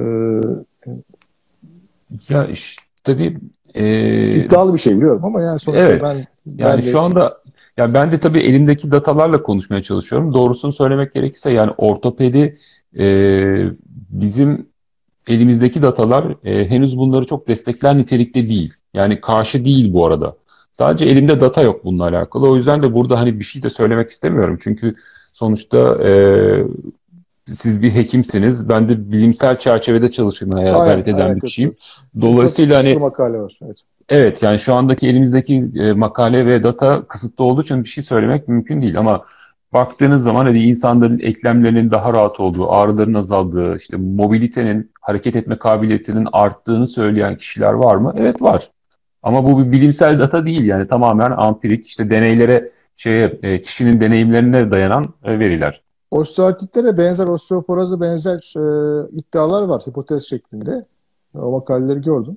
B: Ya işte, tabii e,
A: iddialı bir şey biliyorum ama yani sonuçta
B: evet.
A: ben
B: Yani
A: ben
B: şu
A: de
B: anda ya ben de tabii elimdeki datalarla konuşmaya çalışıyorum. Doğrusunu söylemek gerekirse yani ortopedi e, bizim elimizdeki datalar e, henüz bunları çok destekler nitelikte değil. Yani karşı değil bu arada. Sadece elimde data yok bununla alakalı. O yüzden de burada hani bir şey de söylemek istemiyorum. Çünkü sonuçta e, siz bir hekimsiniz. Ben de bilimsel çerçevede çalışmaya
A: aynen
B: gayret eden
A: aynen
B: bir kişiyim.
A: katılıyorum. Çok
B: Dolayısıyla
A: kısıtlı
B: hani
A: makale var. Evet.
B: evet yani şu andaki elimizdeki e, makale ve data kısıtlı olduğu için bir şey söylemek mümkün değil ama baktığınız zaman hani insanların eklemlerinin daha rahat olduğu, ağrıların azaldığı, işte mobilitenin, hareket etme kabiliyetinin arttığını söyleyen kişiler var mı? Evet var. Ama bu bir bilimsel data değil yani tamamen ampirik işte deneylere şeye e, kişinin deneyimlerine dayanan e, veriler.
A: Osteoartritlere benzer, osteoporoza benzer e, iddialar var hipotez şeklinde. O makaleleri gördüm.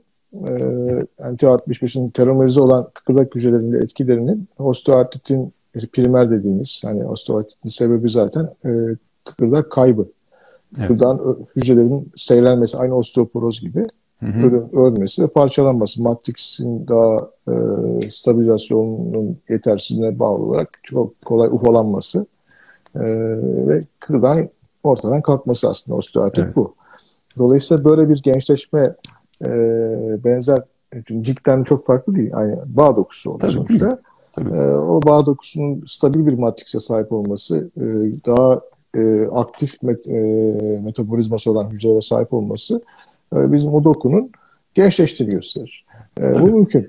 A: E, T altmış beşin telomerize olan kıkırdak hücrelerinde etkilerinin osteoartritin primer dediğimiz, hani osteoartritin sebebi zaten e, kıkırdak kaybı.
B: Evet.
A: Kıkırdağın hücrelerin seyrelmesi, aynı osteoporoz gibi
B: Hı hı.
A: ölüm, ölmesi ve parçalanması. Matrix'in daha e, stabilizasyonunun yetersizliğine bağlı olarak çok kolay ufalanması. Ee, ve kırdan ortadan kalkması aslında osteoartrit
B: Evet.
A: bu. Dolayısıyla böyle bir gençleşme e, benzer çünkü ciltten çok farklı değil. Yani bağ dokusu oluyor
B: Tabii değil.
A: sonuçta.
B: Tabii.
A: E, o bağ dokusunun stabil bir matrise sahip olması, e, daha e, aktif met, e, metabolizması olan hücrelere sahip olması e, bizim o dokunun gençleştiğini gösterir. E, bu
B: Tabii.
A: mümkün.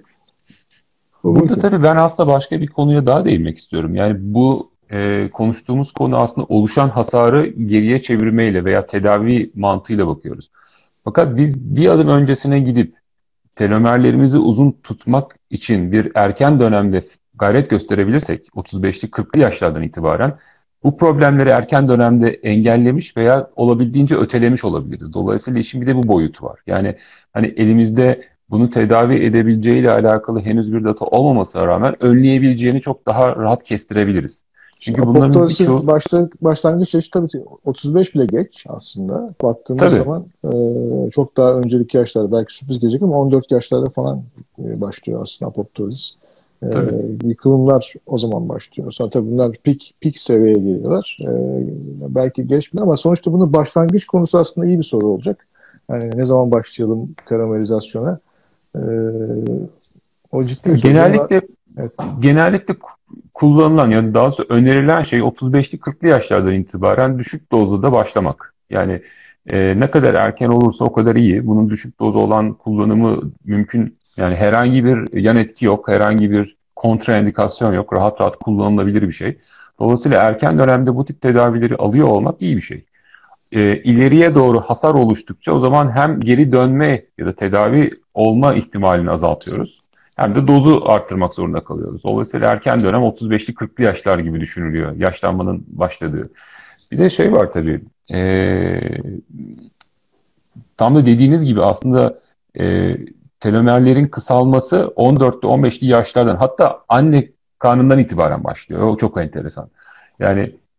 A: Bu
B: Burada
A: mümkün.
B: tabii ben aslında başka bir konuya daha değinmek istiyorum. Yani bu e, konuştuğumuz konu aslında oluşan hasarı geriye çevirmeyle veya tedavi mantığıyla bakıyoruz. Fakat biz bir adım öncesine gidip telomerlerimizi uzun tutmak için bir erken dönemde gayret gösterebilirsek otuz beşli kırklı yaşlardan itibaren bu problemleri erken dönemde engellemiş veya olabildiğince ötelemiş olabiliriz. Dolayısıyla işin bir de bu boyutu var. Yani hani elimizde bunu tedavi edebileceğiyle alakalı henüz bir data olmamasına rağmen önleyebileceğini çok daha rahat kestirebiliriz.
A: İşte
B: Çünkü bunların
A: apoptozis'in
B: birçoğu
A: başta, başlangıç yaşı tabii ki otuz beş bile geç aslında. Baktığımız
B: tabii
A: zaman e, çok daha öncelik yaşlarda belki sürpriz gelecek ama on dört yaşlarda falan e, başlıyor aslında apoptozis. E,
B: tabii.
A: yıkılımlar o zaman başlıyor. Sonra tabii bunlar pik pik seviyeye geliyorlar. E, belki geçmiyor ama sonuçta bunun başlangıç konusu aslında iyi bir soru olacak. Yani ne zaman başlayalım telomerizasyona? E, o ciddi bir soru. Bununla
B: Genellikle
A: evet,
B: genellikle kullanılan yani daha doğrusu önerilen şey otuz beşli kırklı yaşlardan itibaren düşük dozda da başlamak. Yani e, ne kadar erken olursa o kadar iyi. Bunun düşük doz olan kullanımı mümkün. Yani herhangi bir yan etki yok, herhangi bir kontraindikasyon yok. Rahat rahat kullanılabilir bir şey. Dolayısıyla erken dönemde bu tip tedavileri alıyor olmak iyi bir şey. E, ileriye doğru hasar oluştukça o zaman hem geri dönme ya da tedavi olma ihtimalini azaltıyoruz. Hem de dozu arttırmak zorunda kalıyoruz. Dolayısıyla erken dönem otuz beşli kırklı yaşlar gibi düşünülüyor. Yaşlanmanın başladığı. Bir de şey var tabii. E, tam da dediğiniz gibi aslında e, telomerlerin kısalması on dörtte on beşli yaşlardan hatta anne karnından itibaren başlıyor. O çok enteresan. Yani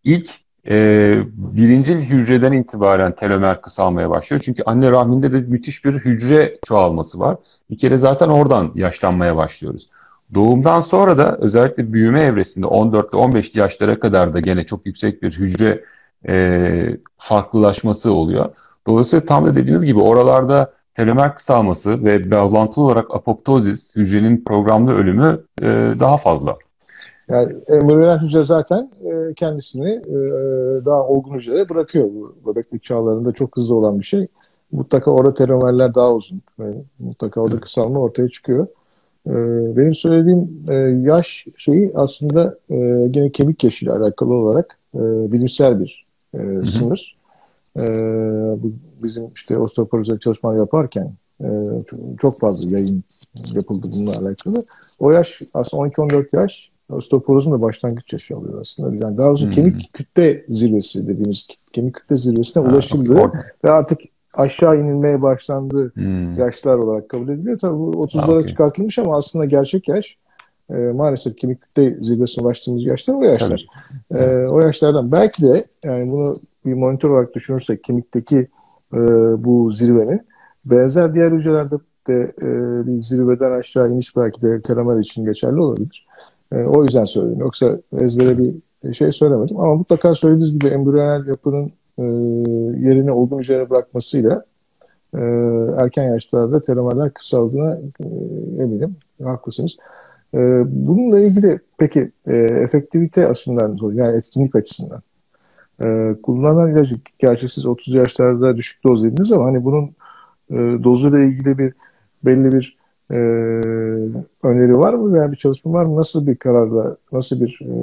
B: ilk e, birincil hücreden itibaren telomer kısalmaya başlıyor. Çünkü anne rahminde de müthiş bir hücre çoğalması var. Bir kere zaten oradan yaşlanmaya başlıyoruz. Doğumdan sonra da özellikle büyüme evresinde on dört ile on beşli yaşlara kadar da gene çok yüksek bir hücre e, farklılaşması oluyor. Dolayısıyla tam da dediğiniz gibi oralarda telomer kısalması ve bağlantılı olarak apoptozis, hücrenin programlı ölümü e, daha fazla.
A: Yani embriyonel hücre zaten e, kendisini e, daha olgun hücrelere bırakıyor. Bu bebeklik çağlarında çok hızlı olan bir şey. Mutlaka orada telomerler daha uzun. Yani mutlaka orada kısalma ortaya çıkıyor. E, benim söylediğim e, yaş şeyi aslında e, gene kemik yaşıyla alakalı olarak e, bilimsel bir e,
B: Hı hı.
A: sınır. E, bu bizim işte osteoporoz çalışmalar yaparken e, çok, çok fazla yayın yapıldı bununla alakalı. O yaş aslında on iki on dört yaş osteoporozun da başlangıç yaşı oluyor aslında. Yani daha doğrusu
B: Hmm.
A: kemik kütle zirvesi dediğimiz kemik kütle zirvesine
B: Ha,
A: ulaşıldığı
B: okay.
A: ve artık aşağı inilmeye başlandığı
B: Hmm.
A: yaşlar olarak kabul ediliyor. Tabii bu
B: Ha,
A: otuzlara
B: okay.
A: çıkartılmış ama aslında gerçek yaş e, maalesef kemik kütle zirvesine ulaştığımız yaşlar o yaşlar.
B: Tabii.
A: E, o yaşlardan belki de yani bunu bir monitör olarak düşünürsek kemikteki e, bu zirvenin benzer diğer hücrelerde de e, bir zirveden aşağı iniş belki de telomer için geçerli olabilir. E, o yüzden söyledim. Yoksa ezbere bir şey söylemedim. Ama mutlaka söylediğiniz gibi embriyonel yapının e, yerini olgun hücrelere bırakmasıyla e, erken yaşlarda telomerler kısaldığına e, eminim. Haklısınız. E, bununla ilgili peki e, efektivite açısından, yani etkinlik açısından e, kullanılan ilacı, gerçi siz otuz yaşlarda düşük doz dediniz ama hani bunun e, dozuyla ilgili bir belli bir e, öneri var mı veya bir çalışma var mı? Nasıl bir kararla, nasıl bir e,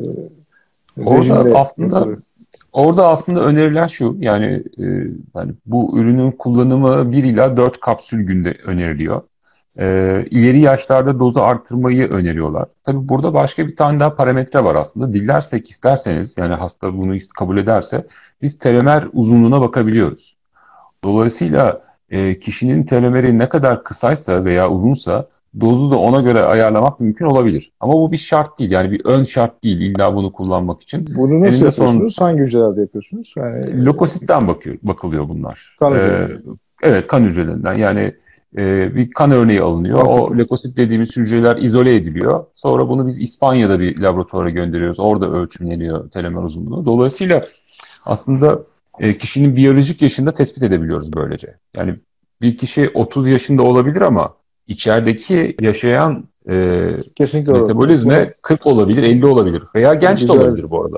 B: Orada
A: rejimle
B: aslında
A: yapılıyor?
B: orada aslında öneriler şu, yani e, yani bu ürünün kullanımı bir ila dört kapsül günde öneriliyor. E, ileri yaşlarda dozu arttırmayı öneriyorlar. Tabii burada başka bir tane daha parametre var aslında. Dilersek, isterseniz, yani hasta bunu kabul ederse biz telomer uzunluğuna bakabiliyoruz. Dolayısıyla e, kişinin telomeri ne kadar kısaysa veya uzunsa dozu da ona göre ayarlamak mümkün olabilir. Ama bu bir şart değil. Yani bir ön şart değil illa bunu kullanmak için.
A: Bunu nasıl
B: Eninde son
A: yapıyorsunuz? Hangi hücrelerde yapıyorsunuz? Yani
B: lokositten bakıyor, bakılıyor bunlar.
A: kan
B: E,
A: hücrelerinden.
B: evet, kan hücrelerinden. Yani e, bir kan örneği alınıyor. O
A: Mantıklı.
B: lökosit dediğimiz hücreler izole ediliyor. Sonra bunu biz İspanya'da bir laboratuvara gönderiyoruz. Orada ölçümleniyor telomer uzunluğu. Dolayısıyla aslında e, kişinin biyolojik yaşını da tespit edebiliyoruz böylece. Yani bir kişi otuz yaşında olabilir ama içerideki yaşayan e,
A: Kesinlikle olabilir. Bunu,
B: metabolizme kırk olabilir, elli olabilir veya
A: bunu
B: genç de
A: güzel
B: olabilir bu arada.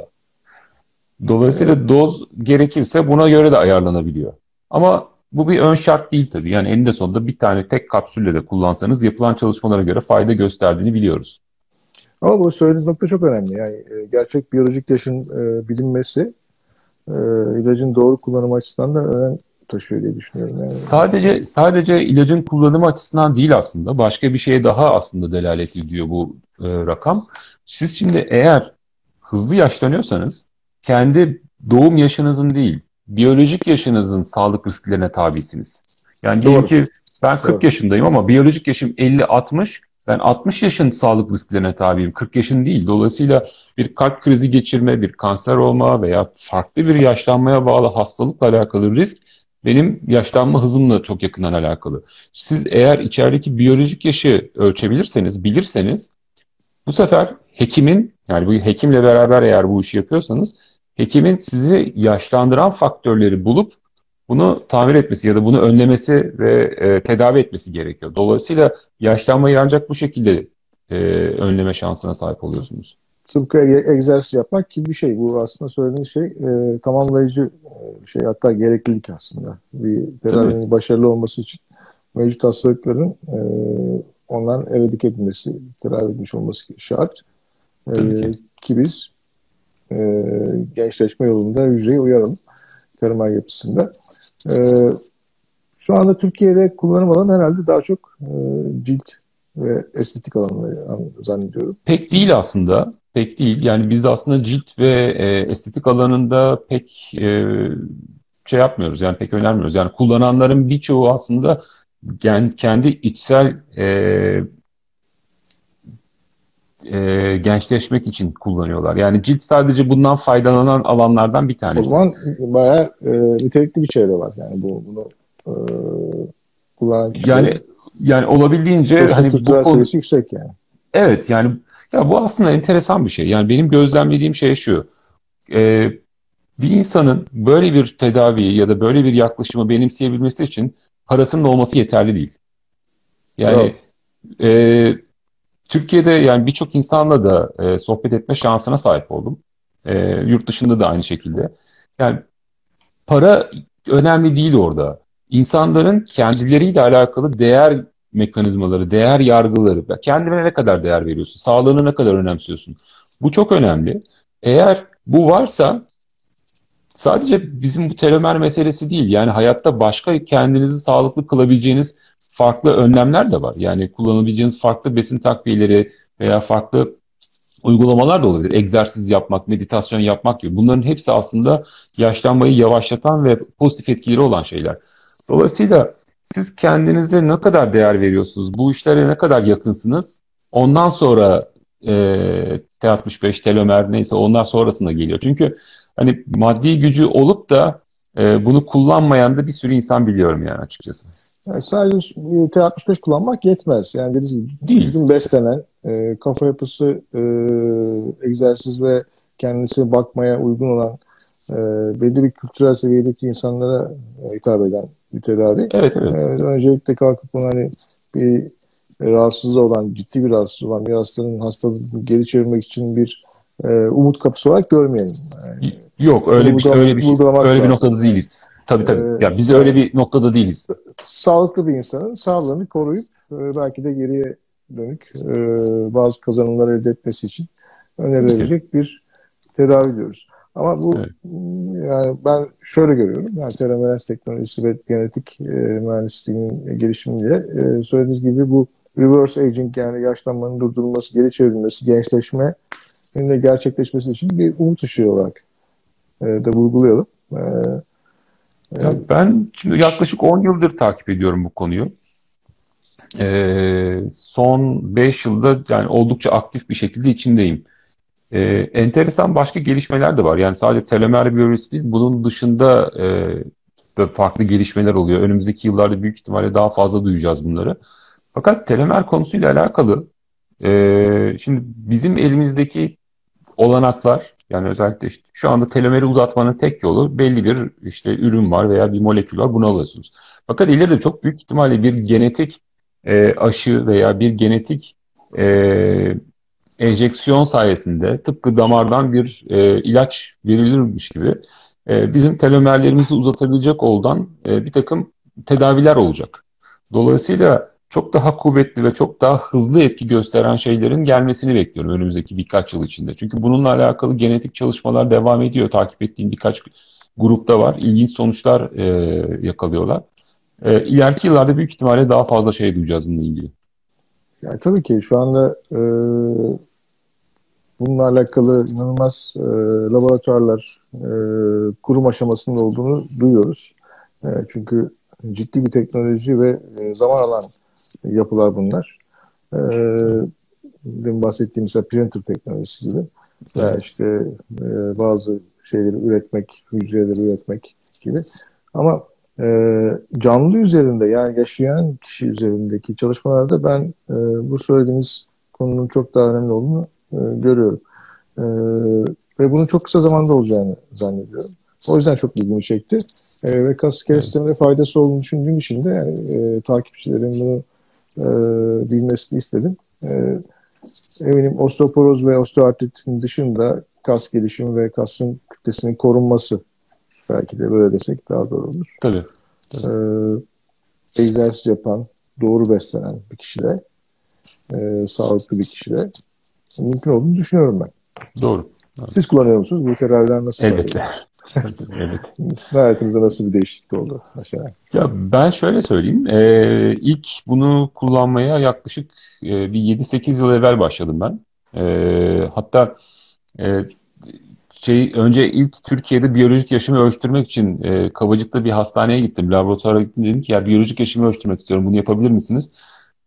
A: e,
B: Dolayısıyla doz gerekirse buna göre de ayarlanabiliyor. Ama bu bir ön şart değil tabii. Yani eninde sonunda bir tane tek kapsülle de kullansanız yapılan çalışmalara göre fayda gösterdiğini biliyoruz.
A: ama bu söylediğiniz nokta çok önemli. Yani e, gerçek biyolojik yaşın e, bilinmesi e, ilacın doğru kullanımı açısından da önem taşıyor diye düşünüyorum. Yani,
B: Sadece sadece ilacın kullanımı açısından değil aslında. Başka bir şeye daha aslında delalet ediyor bu e, rakam. Siz şimdi eğer hızlı yaşlanıyorsanız kendi doğum yaşınızın değil, biyolojik yaşınızın sağlık risklerine tabisiniz. Yani diyelim
A: doğru.
B: ki ben kırk
A: Doğru.
B: yaşındayım ama biyolojik yaşım elli altmış. Ben altmış yaşın sağlık risklerine tabiyim. kırk yaşın değil. Dolayısıyla bir kalp krizi geçirme, bir kanser olma veya farklı bir yaşlanmaya bağlı hastalıkla alakalı risk benim yaşlanma hızımla çok yakından alakalı. Siz eğer içerideki biyolojik yaşı ölçebilirseniz, bilirseniz bu sefer hekimin, yani bu hekimle beraber eğer bu işi yapıyorsanız hekimin sizi yaşlandıran faktörleri bulup bunu tamir etmesi ya da bunu önlemesi ve e, tedavi etmesi gerekiyor. Dolayısıyla yaşlanmayı ancak bu şekilde e, önleme şansına sahip oluyorsunuz.
A: Tıpkı e- egzersiz yapmak gibi bir şey. Bu aslında söylediğiniz şey e, tamamlayıcı e, bir şey. Hatta gereklilik aslında. Bir
B: Tabii,
A: tedavinin başarılı olması için mevcut hastalıkların e, onların eradike edilmesi, tedavi edilmiş olması şart. E,
B: tabii ki.
A: ki biz e, gençleşme yolunda hücreyi uyaralım telomer yapısında. E, şu anda Türkiye'de kullanım alanı herhalde daha çok e, cilt ve estetik alanları zannediyorum.
B: Pek değil aslında. Pek değil. Yani biz aslında cilt ve e, estetik alanında pek e, şey yapmıyoruz. Yani pek önermiyoruz. Yani kullananların birçoğu aslında gen- kendi içsel e, e, gençleşmek için kullanıyorlar. Yani cilt sadece bundan faydalanan alanlardan bir
A: O
B: tanesi.
A: zaman bayağı e, nitelikli bir çevre var. Yani bu bunu e, kullanan
B: Yani
A: kişilerin
B: yani olabildiğince hani bu
A: sosyo-kültürel
B: konu,
A: seviyesi yüksek yani.
B: evet yani ya bu aslında enteresan bir şey. Yani benim gözlemlediğim şey şu. E, Bir insanın böyle bir tedaviyi ya da böyle bir yaklaşımı benimseyebilmesi için parasının olması yeterli değil. Yani
A: Bravo.
B: e, Türkiye'de yani birçok insanla da e, sohbet etme şansına sahip oldum. E, yurt dışında da aynı şekilde. Yani para önemli değil orada. İnsanların kendileriyle alakalı değer mekanizmaları, değer yargıları, kendine ne kadar değer veriyorsun, sağlığını ne kadar önemsiyorsun. Bu çok önemli. Eğer bu varsa sadece bizim bu telomer meselesi değil. Yani hayatta başka kendinizi sağlıklı kılabileceğiniz farklı önlemler de var. Yani kullanabileceğiniz farklı besin takviyeleri veya farklı uygulamalar da olabilir. Egzersiz yapmak, meditasyon yapmak gibi. Bunların hepsi aslında yaşlanmayı yavaşlatan ve pozitif etkileri olan şeyler. Dolayısıyla siz kendinize ne kadar değer veriyorsunuz, bu işlere ne kadar yakınsınız, ondan sonra e, T altmış beş, telomer neyse ondan sonrasında geliyor. Çünkü hani maddi gücü olup da e, bunu kullanmayan da bir sürü insan biliyorum yani açıkçası.
A: Yani sadece T altmış beş kullanmak yetmez. Yani dediğiniz gibi
B: Değil.
A: düzgün beslenen, e, kafa yapısı, e, egzersiz ve kendisi bakmaya uygun olan e, belli bir kültürel seviyedeki insanlara e, hitap eden bir tedavi.
B: Evet,
A: E,
B: evet.
A: öncelikle kalkıp bunu hani bir rahatsızlığı olan, ciddi bir rahatsızlığı olan bir hastanın hastalığını geri çevirmek için bir e, umut kapısı olarak görmeyelim. Yani
B: Yok,
A: bunu
B: öyle bir
A: vurgulamak,
B: öyle bir şey,
A: vurgulamak
B: öyle bir
A: lazım.
B: noktada değiliz. Tabii
A: E,
B: tabii. Ya biz
A: yani
B: öyle bir noktada değiliz.
A: sağlıklı bir insanın sağlığını koruyup e, belki de geriye dönük e, bazı kazanımlar elde etmesi için
B: Tabii ki.
A: önerilebilecek bir tedavi diyoruz. Ama bu
B: Evet.
A: yani ben şöyle görüyorum. Yani telomerez teknolojisi ve genetik e, mühendisliğinin gelişimiyle e, söylediğiniz gibi bu reverse aging yani yaşlanmanın durdurulması, geri çevrilmesi, gençleşmenin de gerçekleşmesi için bir umut ışığı olarak e, de vurgulayalım. E,
B: Ya
A: e,
B: ben şimdi yaklaşık on yıldır takip ediyorum bu konuyu. Ee, son beş yılda yani oldukça aktif bir şekilde içindeyim. Ee, enteresan başka gelişmeler de var. Yani sadece telomer biyolojisi değil, bunun dışında e, da farklı gelişmeler oluyor. Önümüzdeki yıllarda büyük ihtimalle daha fazla duyacağız bunları. Fakat telomer konusuyla alakalı e, şimdi bizim elimizdeki olanaklar yani özellikle işte şu anda telomeri uzatmanın tek yolu belli bir işte ürün var veya bir molekül var bunu alıyorsunuz. Fakat ileride çok büyük ihtimalle bir genetik e, aşı veya bir genetik e, enjeksiyon sayesinde tıpkı damardan bir e, ilaç verilirmiş gibi e, bizim telomerlerimizi uzatabilecek olan e, bir takım tedaviler olacak. Dolayısıyla çok daha kuvvetli ve çok daha hızlı etki gösteren şeylerin gelmesini bekliyorum önümüzdeki birkaç yıl içinde. Çünkü bununla alakalı genetik çalışmalar devam ediyor. Takip ettiğim birkaç grupta var. İlginç sonuçlar e, yakalıyorlar. E, ileriki yıllarda büyük ihtimalle daha fazla şey duyacağız bununla ilgili.
A: yani tabii ki şu anda e, bununla alakalı inanılmaz e, laboratuvarlar e, kurum aşamasında olduğunu duyuyoruz. E, çünkü ciddi bir teknoloji ve e, zaman alan yapılar bunlar. E, Demin bahsettiğim mesela printer teknolojisi gibi veya
B: Evet,
A: işte e, bazı şeyleri üretmek, hücreleri üretmek gibi. Ama e, canlı üzerinde yani yaşayan kişi üzerindeki çalışmalarda ben e, bu söylediğiniz konunun çok daha önemli olduğunu e, görüyorum. E, Ve bunun çok kısa zamanda olacağını zannediyorum. O yüzden çok ilgimi çekti. E, ve kas iskelet
B: evet.
A: sistemine faydası olduğunu düşündüğüm için de yani, e, takipçilerin bunu e, bilmesini istedim. E, eminim osteoporoz ve osteoartritin dışında kas gelişimi ve kasın kütlesinin korunması belki de böyle desek daha doğru olur.
B: Tabii,
A: E,
B: tabii.
A: Egzersiz yapan, doğru beslenen bir kişide, e, sağlıklı bir kişide mümkün olduğunu düşünüyorum ben.
B: Doğru. Doğru.
A: Siz kullanıyor musunuz? Bu tedaviden nasıl
B: Elbette.
A: faydalanıyorsunuz?
B: Tabii, tabii, elbette.
A: Sizin hayatınızda nasıl bir değişiklik oldu mesela?
B: Ya ben şöyle söyleyeyim. Ee, ilk bunu kullanmaya yaklaşık e, bir yedi sekiz yıl evvel başladım ben. Ee, hatta e, şey önce ilk Türkiye'de biyolojik yaşamı ölçtürmek için e, Kavacık'ta bir hastaneye gittim. Laboratuvara gittim dedim ki ya biyolojik yaşamı ölçtürmek istiyorum. Bunu yapabilir misiniz?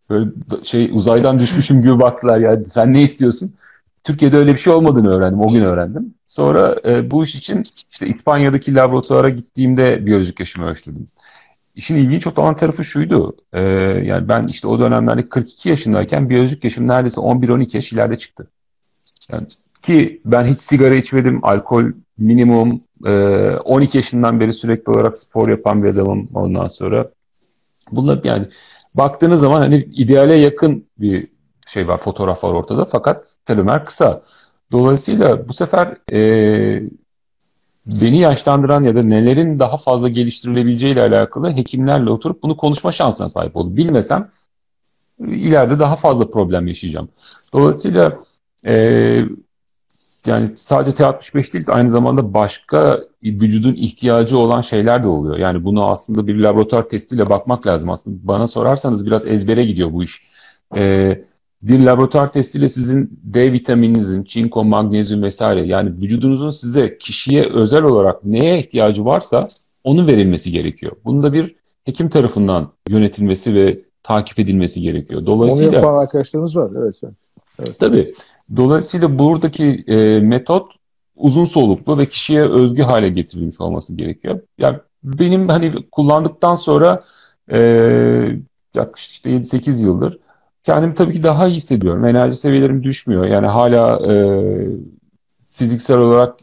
B: böyle şey uzaydan düşmüşüm gibi baktılar yani sen ne istiyorsun? Türkiye'de öyle bir şey olmadığını öğrendim. O gün öğrendim. Sonra e, bu iş için işte İspanya'daki laboratuvara gittiğimde biyolojik yaşımı ölçtürdüm. İşin ilginç olan tarafı şuydu. E, yani ben işte o dönemlerde kırk iki yaşındayken biyolojik yaşım neredeyse on bir on iki yaş ileride çıktı. Yani ki ben hiç sigara içmedim, alkol minimum, e, on iki yaşından beri sürekli olarak spor yapan bir adamım ondan sonra. Bunlar yani baktığınız zaman hani ideale yakın bir şey var, fotoğraf var ortada fakat telomer kısa. Dolayısıyla bu sefer e, beni yaşlandıran ya da nelerin daha fazla geliştirilebileceğiyle alakalı hekimlerle oturup bunu konuşma şansına sahip oldum. Bilmesem ileride daha fazla problem yaşayacağım. Dolayısıyla e, yani sadece T altmış beş değil, aynı zamanda başka vücudun ihtiyacı olan şeyler de oluyor. Yani bunu aslında bir laboratuvar testiyle bakmak lazım. Aslında bana sorarsanız biraz ezbere gidiyor bu iş. Ee, bir laboratuvar testiyle sizin D vitamininizin, çinko, magnezyum vesaire yani vücudunuzun size kişiye özel olarak neye ihtiyacı varsa onun verilmesi gerekiyor. Bunun da bir hekim tarafından yönetilmesi ve takip edilmesi gerekiyor.
A: Onu
B: Dolayısıyla
A: yapan arkadaşlarımız var. Evet. Evet.
B: tabii. Dolayısıyla buradaki e, metot uzun soluklu ve kişiye özgü hale getirilmiş olması gerekiyor. Yani benim hani kullandıktan sonra e, yaklaşık işte yedi sekiz yıldır kendimi tabii ki daha iyi hissediyorum. Enerji seviyelerim düşmüyor. Yani hala e, fiziksel olarak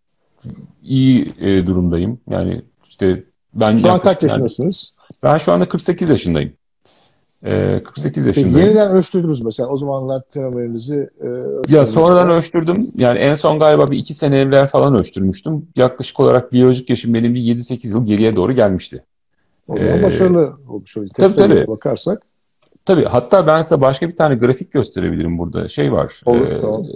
B: iyi e, durumdayım. Yani işte ben
A: Şu an kaç
B: yaklaşık yani
A: yaşındasınız?
B: ben şu anda kırk sekiz yaşındayım. E, kırk sekiz
A: Peki
B: yaşındayım.
A: yeniden ölçtürdünüz mesela. O zamanlar telomerinizi e,
B: Ya sonradan
A: ölçtürdüğünüzde.
B: ölçtürdüm. Yani en son galiba bir iki sene evvel falan ölçtürmüştüm. Yaklaşık olarak biyolojik yaşım benim bir yedi sekiz yıl geriye doğru gelmişti.
A: O zaman
B: Ee,
A: başarılı olmuş. Öyle
B: tabii
A: teste
B: tabii.
A: göre bakarsak.
B: Tabii. Hatta ben size başka bir tane grafik gösterebilirim burada. Şey var.
A: Olur.
B: E,
A: Tamam.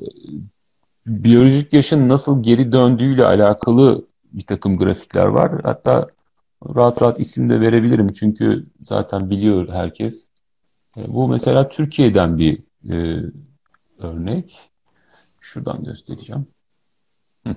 B: biyolojik yaşın nasıl geri döndüğüyle alakalı bir takım grafikler var. Hatta rahat rahat isim de verebilirim. Çünkü zaten biliyor herkes. E, bu mesela Türkiye'den bir e, örnek. Şuradan göstereceğim. Hı.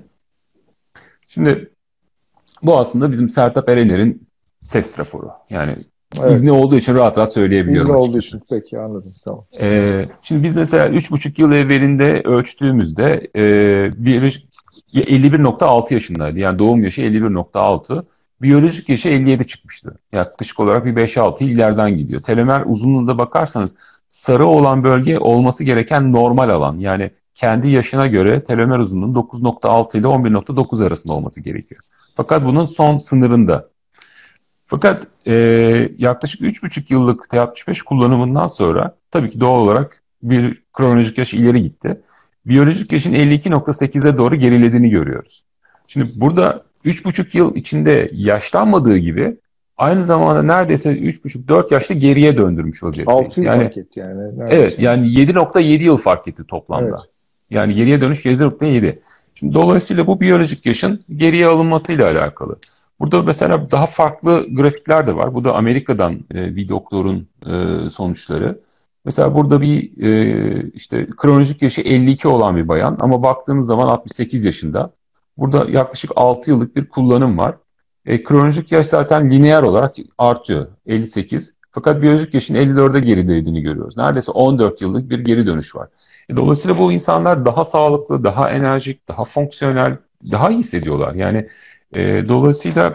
B: Şimdi bu aslında bizim Sertab Erener'in test raporu. Yani izni
A: Evet.
B: olduğu için rahat rahat
A: İzni
B: söyleyebiliyorum
A: olduğu
B: açıkçası.
A: için. Peki anladım. Tamam.
B: Ee, şimdi biz mesela üç buçuk yıl evvelinde ölçtüğümüzde e, biyolojik elli bir nokta altı yaşındaydı. Yani doğum yaşı elli bir nokta altı. Biyolojik yaşı elli yedi çıkmıştı. Yaklaşık olarak bir beş altı ileriden gidiyor. Telomer uzunluğunda bakarsanız sarı olan bölge olması gereken normal alan. Yani kendi yaşına göre telomer uzunluğunun dokuz nokta altı ile on bir nokta dokuz arasında olması gerekiyor. Fakat bunun son sınırında. Fakat e, yaklaşık üç buçuk yıllık T altmış beş kullanımından sonra tabii ki doğal olarak bir kronolojik yaş ileri gitti. Biyolojik yaşın elli iki nokta sekize doğru gerilediğini görüyoruz. Şimdi burada üç buçuk yıl içinde yaşlanmadığı gibi aynı zamanda neredeyse üç buçuk dört yaşta geriye döndürmüş vaziyetteyiz.
A: altı yıl
B: Yani
A: fark etti yani.
B: evet
A: Neredeyse.
B: yani yedi nokta yedi yıl fark etti toplamda.
A: Evet.
B: Yani geriye dönüş yedi nokta yedi. Şimdi dolayısıyla bu biyolojik yaşın geriye alınmasıyla alakalı. Burada mesela daha farklı grafikler de var. Bu da Amerika'dan e, bir doktorun e, sonuçları. Mesela burada bir e, işte kronolojik yaşı elli iki olan bir bayan ama baktığınız zaman altmış sekiz yaşında. Burada yaklaşık altı yıllık bir kullanım var. E, kronolojik yaş zaten lineer olarak artıyor elli sekiz. Fakat biyolojik yaşın elli dörde gerilediğini görüyoruz. Neredeyse on dört yıllık bir geri dönüş var. E, dolayısıyla bu insanlar daha sağlıklı, daha enerjik, daha fonksiyonel, daha iyi hissediyorlar. Yani e, dolayısıyla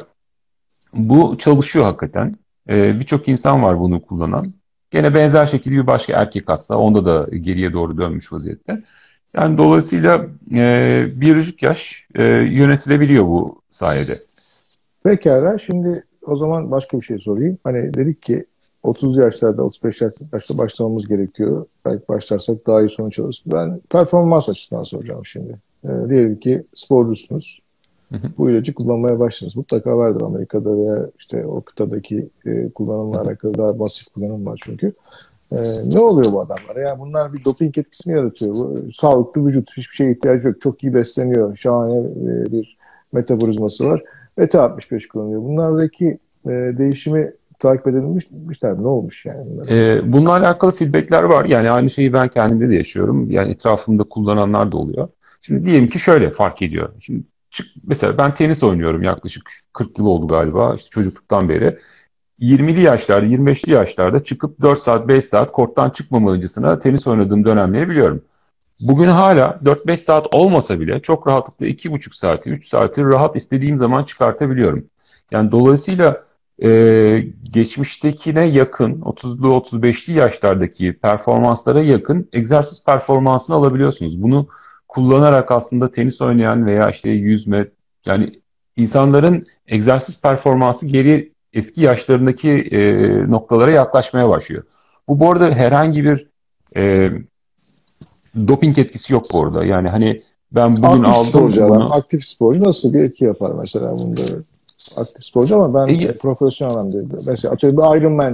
B: bu çalışıyor hakikaten. E, birçok insan var bunu kullanan. Gene benzer şekilde bir başka erkek hasta, onda da geriye doğru dönmüş vaziyette. Yani dolayısıyla e, biyolojik yaş e, yönetilebiliyor bu sayede.
A: Pekala. Şimdi o zaman başka bir şey sorayım. Hani dedik ki otuz yaşlarda, otuz beş yaşta başlamamız gerekiyor. Belki başlarsak daha iyi sonuç alırız. Ben performans açısından soracağım şimdi. Ee, diyelim ki sporcusunuz.
B: Hı hı,
A: Bu ilacı kullanmaya başladınız. Mutlaka vardır Amerika'da veya işte o kıtadaki e,
B: hı
A: kullanımla
B: hı.
A: alakalı daha masif kullanım var çünkü. Ee, ne oluyor bu adamlara? Yani bunlar bir doping etkisi mi yaratıyor? Bu, sağlıklı vücut, hiçbir şeye ihtiyacı yok. Çok iyi besleniyor. Şahane e, bir metabolizması var. Ve T altmış beş kullanıyor. Bunlardaki e, değişimi takip edilmişler mi? Ne olmuş yani bunlara?
B: E, bununla alakalı feedbackler var. Yani aynı şeyi ben kendimde de yaşıyorum. Yani etrafımda kullananlar da oluyor. Şimdi diyelim ki şöyle fark ediyor. Şimdi çık, mesela ben tenis oynuyorum yaklaşık kırk yıl oldu galiba. İşte çocukluktan beri. yirmili yaşlarda, yirmi beşli yaşlarda çıkıp dört saat, beş saat korttan çıkmamacısına tenis oynadığım dönemleri biliyorum. Bugün hala dört beş saat olmasa bile çok rahatlıkla iki buçuk saati, üç saati rahat istediğim zaman çıkartabiliyorum. Yani dolayısıyla e, geçmiştekine yakın, otuzlu otuz beşli yaşlardaki performanslara yakın egzersiz performansını alabiliyorsunuz. Bunu kullanarak aslında tenis oynayan veya işte yüzme, yani insanların egzersiz performansı geri eski yaşlarındaki e, noktalara yaklaşmaya başlıyor. Bu bu arada herhangi bir e, doping etkisi yok bu arada. Yani hani ben bugün
A: Aktif
B: aldım
A: sporcu adam,
B: bunu.
A: aktif sporcu nasıl bir etki yapar mesela bunda? Aktif sporcu ama ben
B: E,
A: e, profesyonel anlamda. Mesela atıyorum bir Ironman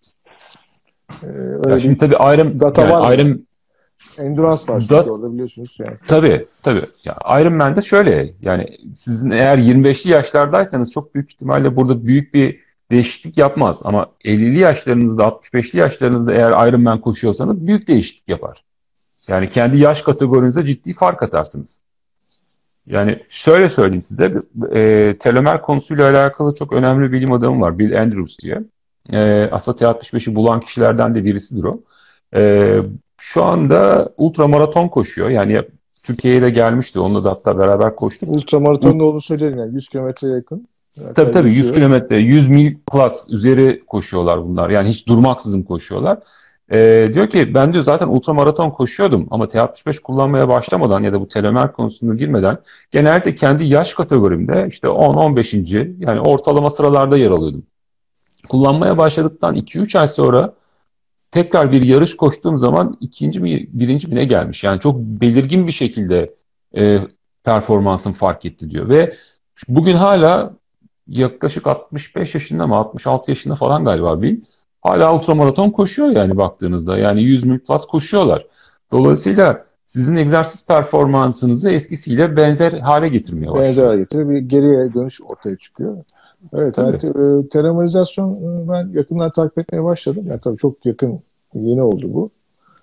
A: e,
B: ya
A: öyle
B: şimdi
A: bir
B: tabii ayrım
A: data
B: yani
A: var mı yani?
B: ayrım
A: Endurance var çünkü
B: da
A: orada biliyorsunuz yani.
B: tabii tabii. Ya Iron Man'de şöyle, yani sizin eğer yirmi beşli yaşlardaysanız çok büyük ihtimalle burada büyük bir değişiklik yapmaz. Ama ellili yaşlarınızda, altmış beşli yaşlarınızda eğer Iron Man koşuyorsanız büyük değişiklik yapar. Yani kendi yaş kategorinize ciddi fark atarsınız. Yani şöyle söyleyeyim size, e, telomer konusuyla alakalı çok önemli bir bilim adamı var, Bill Andrews diye. E, aslında T altmış beşi bulan kişilerden de birisidir o. E, şu anda ultramaraton koşuyor. Yani Türkiye'ye de gelmişti. Onunla da hatta beraber koştuk.
A: Ultramaratonda olduğunu söylerim yani yüz kilometreye yakın.
B: Tabii
A: Hatta
B: tabii yüz
A: geçiyor.
B: kilometre, yüz mil plus üzeri koşuyorlar bunlar. Yani hiç durmaksızın koşuyorlar. Ee, diyor ki ben diyor zaten ultramaraton koşuyordum ama T altmış beş kullanmaya başlamadan ya da bu telomer konusuna girmeden genelde kendi yaş kategorimde işte on on beşinci yani ortalama sıralarda yer alıyordum. Kullanmaya başladıktan iki üç ay sonra tekrar bir yarış koştuğum zaman ikinci mi birinci mi ne gelmiş. Yani çok belirgin bir şekilde e, performansım fark etti diyor ve bugün hala yaklaşık altmış beş yaşında mı altmış altı yaşında falan galiba Bill. Hala ultramaraton koşuyor yani baktığınızda. Yani yüz mil plus koşuyorlar. Dolayısıyla sizin egzersiz performansınızı eskisiyle benzer hale getirmeye
A: Benzer
B: başlıyor.
A: hale getiriyor. Bir geriye dönüş ortaya çıkyor. Evet, yani,
B: Tabii.
A: te- telomerizasyon e, ben yakından takip etmeye başladım. Yani tabii çok yakın, yeni oldu bu.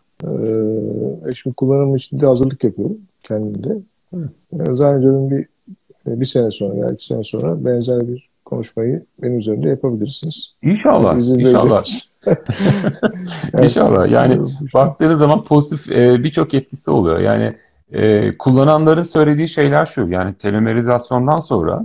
A: Ee, şimdi kullanım için de hazırlık yapıyorum kendimde. Ee, zannediyorum bir bir sene sonra veya iki sene sonra benzer bir konuşmayı benim üzerimde yapabilirsiniz.
B: İnşallah,
A: İzin verecek
B: inşallah.
A: misiniz? Yani,
B: İnşallah.
A: e,
B: Yani baktığınız zaman pozitif e, birçok etkisi oluyor. Yani e, kullananların söylediği şeyler şu. Yani telemerizasyondan sonra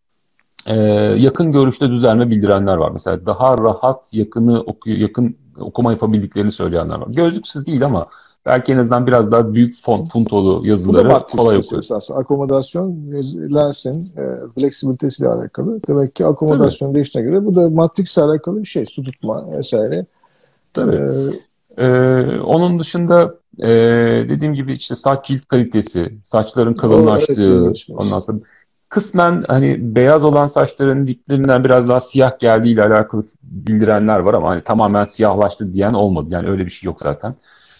B: e, yakın görüşte düzelme bildirenler var. Mesela daha rahat yakını oku, yakın okuma yapabildiklerini söyleyenler var. Gözlüksüz değil ama belki en azından biraz daha büyük font, puntolu
A: bu da
B: yazıları
A: matrix
B: kolay okuyor.
A: meselesi aslında. Akomodasyon lensin e, fleksibilitesiyle alakalı. Demek ki
B: Tabii,
A: akomodasyon değiştiğine göre bu da matrixle alakalı bir şey. Su tutma vesaire. Ee,
B: tabii. E, onun dışında e, dediğim gibi işte saç cilt kalitesi, saçların
A: o evet
B: kalınlaştığı, ondan
A: ilginçmiş.
B: sonra kısmen hani beyaz olan saçların diplerinden biraz daha siyah geldiğiyle alakalı bildirenler var ama hani tamamen siyahlaştı diyen olmadı. Yani öyle bir şey yok zaten.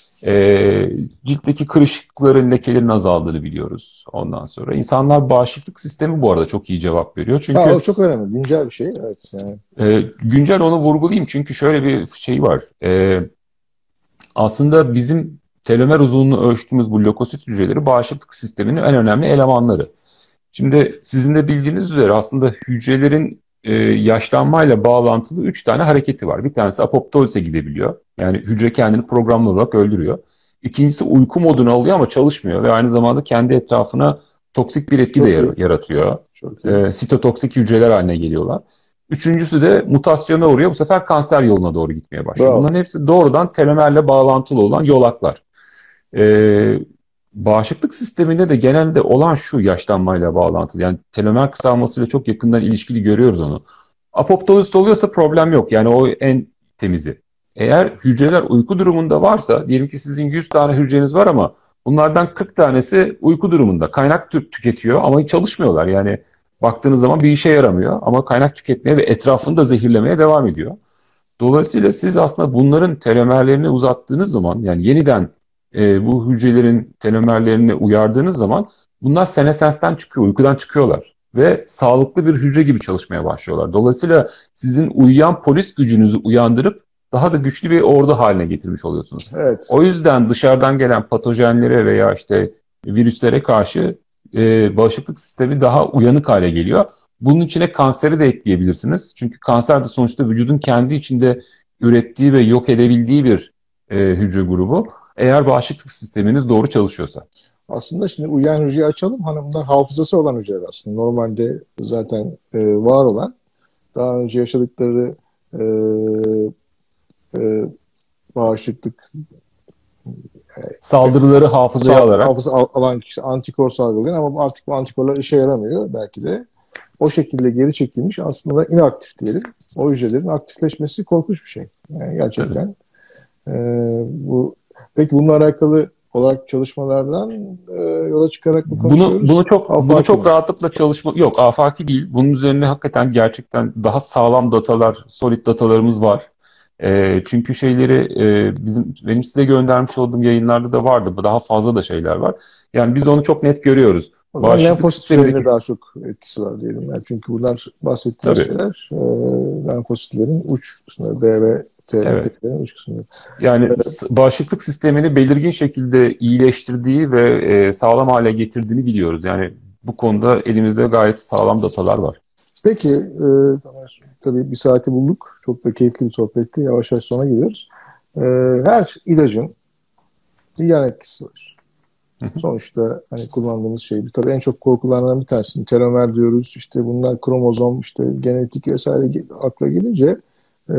B: Ee, ciltteki kırışıklıkların, lekelerin azaldığını biliyoruz ondan sonra. İnsanlar bağışıklık sistemi bu arada çok iyi cevap veriyor.
A: Ha, o
B: Çünkü
A: çok önemli. Güncel bir şey. Evet yani.
B: e, güncel onu vurgulayayım çünkü şöyle bir şey var. E, aslında bizim telomer uzunluğunu ölçtüğümüz bu lökosit hücreleri bağışıklık sisteminin en önemli elemanları. Şimdi sizin de bildiğiniz üzere aslında hücrelerin e, yaşlanmayla bağlantılı üç tane hareketi var. Bir tanesi apoptoze gidebiliyor. Yani hücre kendini programlı olarak öldürüyor. İkincisi uyku modunu alıyor ama çalışmıyor ve aynı zamanda kendi etrafına toksik bir etki de
A: Çok iyi.
B: yaratıyor.
A: Çok iyi.
B: E, sitotoksik hücreler haline geliyorlar. Üçüncüsü de mutasyona uğruyor. Bu sefer kanser yoluna doğru gitmeye başlıyor.
A: Bravo.
B: Bunların hepsi doğrudan telomerle bağlantılı olan yolaklar. Ee, bağışıklık sisteminde de genelde olan şu yaşlanmayla bağlantılı. Yani telomer kısalmasıyla çok yakından ilişkili görüyoruz onu. Apoptozis oluyorsa problem yok. Yani o en temizi. Eğer hücreler uyku durumunda varsa, diyelim ki sizin yüz tane hücreniz var ama bunlardan kırk tanesi uyku durumunda. Kaynak tü- tüketiyor ama hiç çalışmıyorlar. Yani baktığınız zaman bir işe yaramıyor ama kaynak tüketmeye ve etrafını da zehirlemeye devam ediyor. Dolayısıyla siz aslında bunların telomerlerini uzattığınız zaman, yani yeniden e, bu hücrelerin telomerlerini uyardığınız zaman bunlar senesensten çıkıyor, uykudan çıkıyorlar ve sağlıklı bir hücre gibi çalışmaya başlıyorlar. Dolayısıyla sizin uyuyan polis gücünüzü uyandırıp daha da güçlü bir ordu haline getirmiş oluyorsunuz.
A: Evet.
B: O yüzden dışarıdan gelen patojenlere veya işte virüslere karşı e, bağışıklık sistemi daha uyanık hale geliyor. Bunun içine kanseri de ekleyebilirsiniz. Çünkü kanser de sonuçta vücudun kendi içinde ürettiği ve yok edebildiği bir e, hücre grubu. Eğer bağışıklık sisteminiz doğru çalışıyorsa.
A: Aslında şimdi uyuyan hücreyi açalım. Hani bunlar hafızası olan hücreler aslında. Normalde zaten e, var olan, daha önce yaşadıkları e, e, bağışıklık
B: Saldırıları hafızaya
A: sal-
B: alarak.
A: hafıza al- alan kişi antikor salgılıyor ama artık bu antikorlar işe yaramıyor belki de. O şekilde geri çekilmiş, aslında inaktif diyelim. O hücrelerin aktifleşmesi korkunç bir şey. Yani
B: Tabii.
A: gerçekten. E, bu peki bununla alakalı olarak çalışmalardan e, yola çıkarak mı
B: Bunu
A: konuşuyoruz?
B: bunu çok bunu
A: Afaki
B: çok
A: mi?
B: rahatlıkla çalışma yok, afaki değil. Bunun üzerine hakikaten gerçekten daha sağlam datalar, solid datalarımız var. Ee, çünkü şeyleri e, bizim benim size göndermiş olduğum yayınlarda da vardı. Daha fazla da şeyler var. Yani biz onu çok net görüyoruz.
A: O zaman
B: Bağışıklık
A: lenfosit üzerinde
B: sistemindeki
A: daha çok etkisi var diyelim. Yani çünkü bunlar bahsettiğimiz
B: tabii.
A: şeyler e, lenfositlerin uç kısmında, B ve T,
B: Evet.
A: T'lerin uç kısmında.
B: Yani bağışıklık sistemini belirgin şekilde iyileştirdiği ve e, sağlam hale getirdiğini biliyoruz. Yani bu konuda elimizde gayet sağlam datalar var.
A: Peki, e, tabii bir saati bulduk. Çok da keyifli bir sohbetti. Yavaş yavaş sona geliyoruz. E, her ilacın bir yan etkisi var.
B: Hı hı.
A: Sonuçta hani kullandığımız şey, bir tabii en çok korkularından bir tanesi telomer diyoruz. İşte bunlar kromozom, işte genetik vesaire akla gelince e,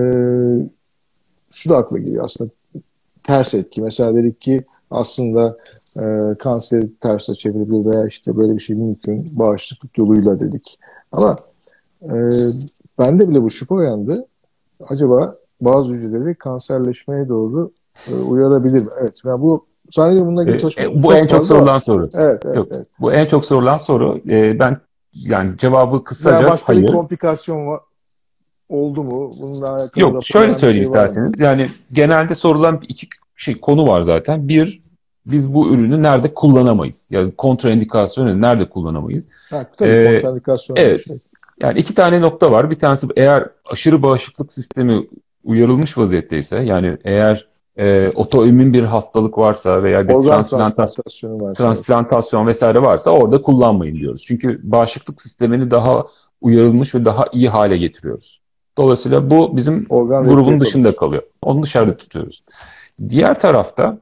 A: şu da akla geliyor aslında, ters etki. Mesela dedik ki aslında e, kanseri terse çevirebilir veya işte böyle bir şey mümkün bağışıklık yoluyla dedik. Ama e, bende bile bu şüphe uyandı. Acaba bazı hücreleri kanserleşmeye doğru e, uyarabilir mi? Evet. Yani bu sadece bununla ilgili
B: E,
A: çalışma
B: e, bu en
A: çok
B: çok
A: fazla var.
B: sorulan soru.
A: Evet, evet,
B: Yok,
A: evet.
B: bu en çok sorulan soru. E, ben yani cevabı
A: Veya
B: kısaca
A: başka bir
B: hayır.
A: komplikasyon var, oldu mu? Bununla alakalı
B: Yok, şöyle
A: raporlanan bir
B: söyleyeyim
A: şey var mı?
B: isterseniz. Yani genelde sorulan iki şey konu var zaten. Bir, biz bu ürünü nerede kullanamayız? Yani kontraindikasyonu nerede kullanamayız?
A: Ha, tabii
B: E,
A: kontrindikasyon bir
B: evet.
A: şey.
B: Yani iki tane nokta var. Bir tanesi eğer aşırı bağışıklık sistemi uyarılmış vaziyetteyse, yani eğer e, otoimmün bir hastalık varsa veya bir
A: Organ
B: transplantasyon
A: transplantasyonu varsa.
B: transplantasyon vesaire varsa orada kullanmayın diyoruz. Çünkü bağışıklık sistemini daha uyarılmış ve daha iyi hale getiriyoruz. Dolayısıyla bu bizim
A: Organ reddü
B: grubun dışında
A: yapabilir.
B: kalıyor. Onu dışarıda
A: Evet.
B: tutuyoruz. Diğer tarafta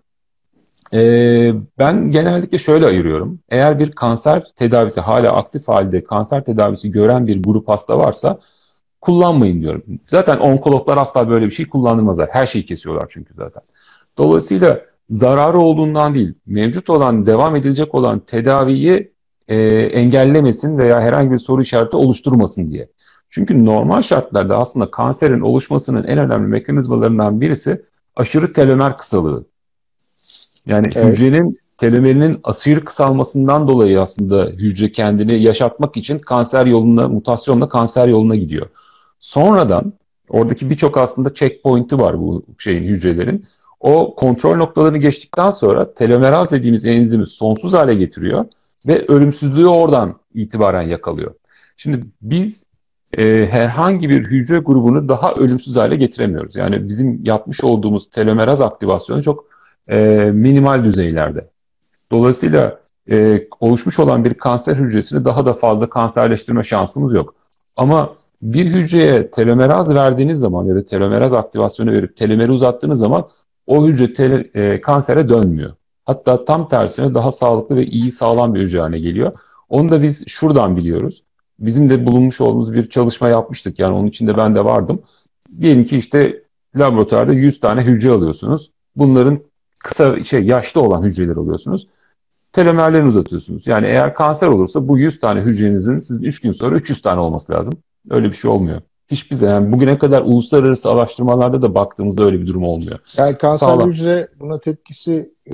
B: e, ben genellikle şöyle ayırıyorum. Eğer bir kanser tedavisi hala aktif halde kanser tedavisi gören bir grup hasta varsa kullanmayın diyorum. Zaten onkologlar asla böyle bir şey kullanmazlar. Her şeyi kesiyorlar çünkü zaten. Dolayısıyla zararı olduğundan değil, mevcut olan, devam edilecek olan tedaviyi e, engellemesin veya herhangi bir soru işareti oluşturmasın diye. Çünkü normal şartlarda aslında kanserin oluşmasının en önemli mekanizmalarından birisi aşırı telomer kısalığı. Yani
A: Evet.
B: hücrenin telomerinin aşırı kısalmasından dolayı aslında hücre kendini yaşatmak için kanser yoluna, mutasyonla kanser yoluna gidiyor. Sonradan oradaki birçok aslında checkpoint'i var bu şeyin, hücrelerin. O kontrol noktalarını geçtikten sonra telomeraz dediğimiz enzimi sonsuz hale getiriyor ve ölümsüzlüğü oradan itibaren yakalıyor. Şimdi biz e, herhangi bir hücre grubunu daha ölümsüz hale getiremiyoruz. Yani bizim yapmış olduğumuz telomeraz aktivasyonu çok e, minimal düzeylerde. Dolayısıyla e, oluşmuş olan bir kanser hücresini daha da fazla kanserleştirme şansımız yok. Ama bir hücreye telomeraz verdiğiniz zaman ya da telomeraz aktivasyonu verip telomeri uzattığınız zaman o hücre tele, e, kansere dönmüyor. Hatta tam tersine daha sağlıklı ve iyi, sağlam bir hücre haline geliyor. Onu da biz şuradan biliyoruz. Bizim de bulunmuş olduğumuz bir çalışma yapmıştık. Yani onun içinde ben de vardım. Diyelim ki işte laboratuvarda yüz tane hücre alıyorsunuz. Bunların kısa şey yaşlı olan hücreler alıyorsunuz. Telomerlerini uzatıyorsunuz. Yani eğer kanser olursa bu yüz tane hücrenizin sizin üç gün sonra üç yüz tane olması lazım. Öyle bir şey olmuyor. Hiçbir zaman yani bugüne kadar uluslararası araştırmalarda da baktığımızda öyle bir durum olmuyor.
A: Yani kanser
B: Sağlam.
A: hücre buna tepkisi e,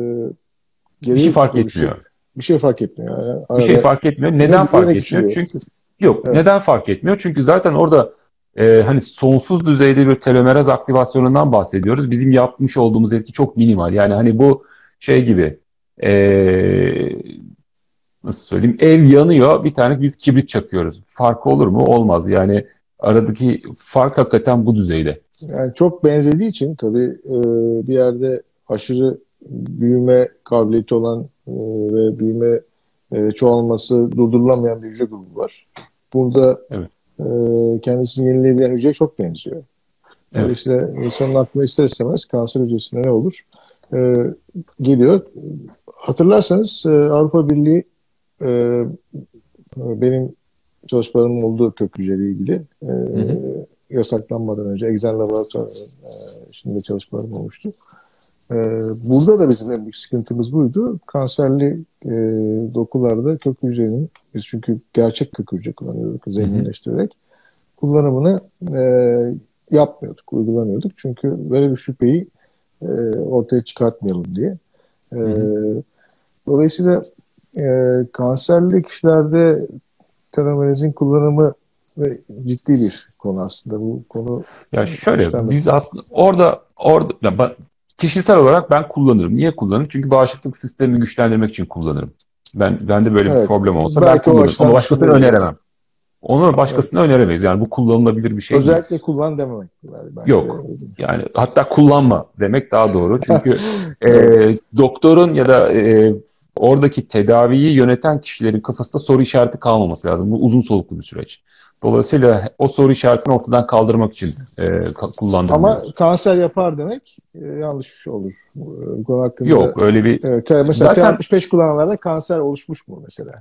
B: Bir şey
A: geri
B: fark
A: dönüşü
B: etmiyor.
A: bir şey fark etmiyor. Yani
B: Bir şey
A: arada
B: fark etmiyor.
A: yine,
B: Neden
A: yine
B: fark etmiyor?
A: küçülüyor.
B: Çünkü yok.
A: Evet.
B: Neden fark etmiyor? Çünkü zaten orada e, hani sonsuz düzeyde bir telomeraz aktivasyonundan bahsediyoruz. Bizim yapmış olduğumuz etki çok minimal. Yani hani bu şey gibi e, nasıl söyleyeyim, ev yanıyor, bir tane biz kibrit çakıyoruz. Farkı olur mu? Olmaz. Yani aradaki fark hakikaten bu düzeyde.
A: Yani çok benzediği için tabii e, bir yerde aşırı büyüme kabiliyeti olan e, ve büyüme e, çoğalması durdurulamayan bir hücre grubu var. burada
B: Evet.
A: e, kendisini yenileyebilen hücreye çok benziyor.
B: Evet.
A: Dolayısıyla insanın aklına ister istemez kanser hücresinde ne olur? E, geliyor. Hatırlarsanız e, Avrupa Birliği e, benim çalışmalarımın olduğu kök hücreyle ilgili e,
B: Hı hı.
A: yasaklanmadan önce Exen Laboratuvarı'nın e, içinde çalışmalarım olmuştu. E, burada da bizim en büyük sıkıntımız buydu. Kanserli e, dokularda kök hücrenin, biz çünkü gerçek kök hücre kullanıyorduk zenginleştirerek, kullanımını e, yapmıyorduk, uygulamıyorduk. Çünkü böyle bir şüpheyi e, ortaya çıkartmayalım diye. E,
B: Hı hı.
A: Dolayısıyla e, kanserli kişilerde telomerazin kullanımı ve ciddi bir konu aslında. Bu konu
B: Ya şöyle,
A: işlenmek.
B: biz aslında orada orada ya ben- kişisel olarak ben kullanırım. Niye kullanırım? Çünkü bağışıklık sistemini güçlendirmek için kullanırım. Ben bende böyle bir
A: Evet.
B: problem olsa ben
A: Belki o
B: kullanırım ama
A: açıdan
B: başkasına
A: düşünülebilir.
B: öneremem. Onu başkasına
A: Evet.
B: öneremeyiz. Yani bu kullanılabilir bir şey değil.
A: Özellikle kullan dememek. Yani belki.
B: Yok. Yani hatta kullanma demek daha doğru. Çünkü e,
A: Evet.
B: doktorun ya da e, oradaki tedaviyi yöneten kişilerin kafasında soru işareti kalmaması lazım. Bu uzun soluklu bir süreç. Dolayısıyla o soru işaretini ortadan kaldırmak için e, ka-
A: Ama
B: kullandırılıyor.
A: kanser yapar demek e, yanlış olur. E, Bu konu hakkında
B: Yok öyle bir
A: evet, te- mesela
B: zaten
A: T altmış beş kullananlarda kanser oluşmuş mu mesela?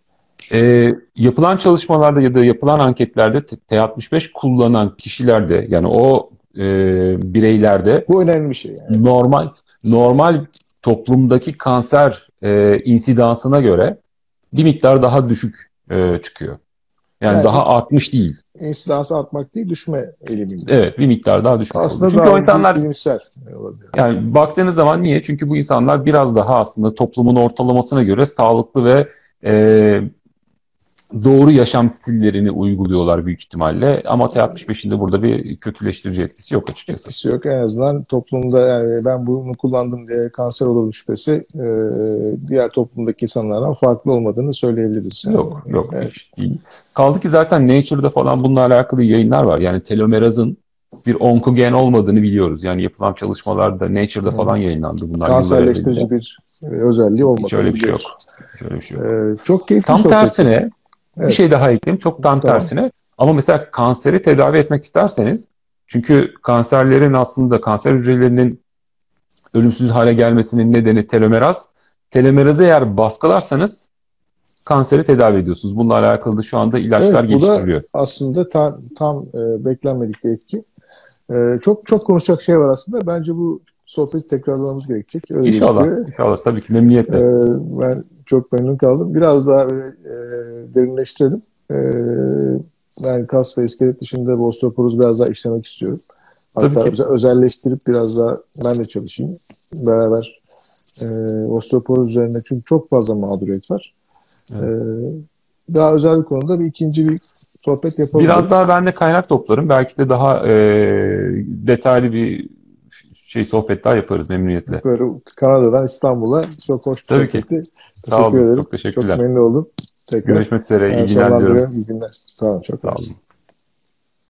B: e, yapılan çalışmalarda ya da yapılan anketlerde T- T65 kullanan kişilerde yani o e, bireylerde
A: Bu önemli bir şey yani.
B: normal normal toplumdaki kanser e, insidansına göre bir miktar daha düşük e, çıkıyor. Yani
A: Yani
B: daha artmış değil.
A: insidansı artmak değil, düşme eğiliminde.
B: Evet, bir miktar daha düşmüş oluyor.
A: Aslında
B: Çünkü o
A: daha bi-
B: insanlar
A: bilimsel olabilir.
B: yani baktığınız zaman niye? Çünkü bu insanlar biraz daha aslında toplumun ortalamasına göre sağlıklı ve e, doğru yaşam stillerini uyguluyorlar büyük ihtimalle. Ama T altmış beşin de burada bir kötüleştirici etkisi yok açıkçası.
A: Etkisi yok. En azından toplumda yani ben bunu kullandım diye kanser olur şüphesi e, diğer toplumdaki insanlardan farklı olmadığını söyleyebiliriz. Yani.
B: Yok, yok
A: Evet.
B: hiç değil. Kaldı ki zaten Nature'da falan bununla alakalı yayınlar var. Yani telomerazın bir onkogen olmadığını biliyoruz. Yani yapılan çalışmalarda Nature'da falan yayınlandı bunlar yıllar evvelinde.
A: Kanserleştirici bir e, özelliği
B: Hiç
A: olmadığını
B: öyle bir şey yok.
A: biliyoruz.
B: Hiç öyle bir şey
A: E,
B: yok.
A: çok keyifli bir
B: Tam
A: sohbetti.
B: tersine bir
A: Evet,
B: şey daha ekleyeyim. Çok tam
A: tamam.
B: tersine. Ama mesela kanseri tedavi etmek isterseniz çünkü kanserlerin aslında kanser hücrelerinin ölümsüz hale gelmesinin nedeni telomeraz. Telomerazı eğer baskılarsanız kanseri tedavi ediyorsunuz. Bununla alakalı da şu anda ilaçlar
A: Evet, bu da
B: geliştiriliyor.
A: aslında tam, tam e, beklenmedik bir etki. E, çok çok konuşacak şey var aslında. Bence bu sohbeti tekrarlamamız gerekecek. Öyle
B: İnşallah,
A: gözüküyor.
B: inşallah tabii ki
A: E,
B: memnuniyetle.
A: ben çok memnun kaldım. Biraz daha böyle, e, derinleştirelim. E, ben kas ve iskelet dışında bu osteoporozu biraz daha işlemek istiyorum.
B: Tabii
A: Hatta
B: ki.
A: özel, özelleştirip biraz daha ben de çalışayım. Beraber e, osteoporoz üzerine çünkü çok fazla mağduriyet var. E,
B: Evet.
A: daha özel bir konuda bir ikinci bir sohbet yapalım
B: Biraz
A: dedik.
B: daha ben de kaynak toplarım. Belki de daha e, detaylı bir şey sohbet daha yaparız memnuniyetle.
A: Böyle Kanada'dan İstanbul'a çok hoş bir
B: Tabii ki.
A: sohbetti.
B: Sağ
A: Teşekkür
B: olun.
A: ederim.
B: Çok
A: Çok
B: teşekkürler.
A: memnun oldum. Tekrar
B: Görüşmek üzere.
A: ben
B: İyi günler diliyorum.
A: sonlandırıyorum. İyi günler. Sağ olun. Çok
B: Sağ
A: mersi.
B: olun.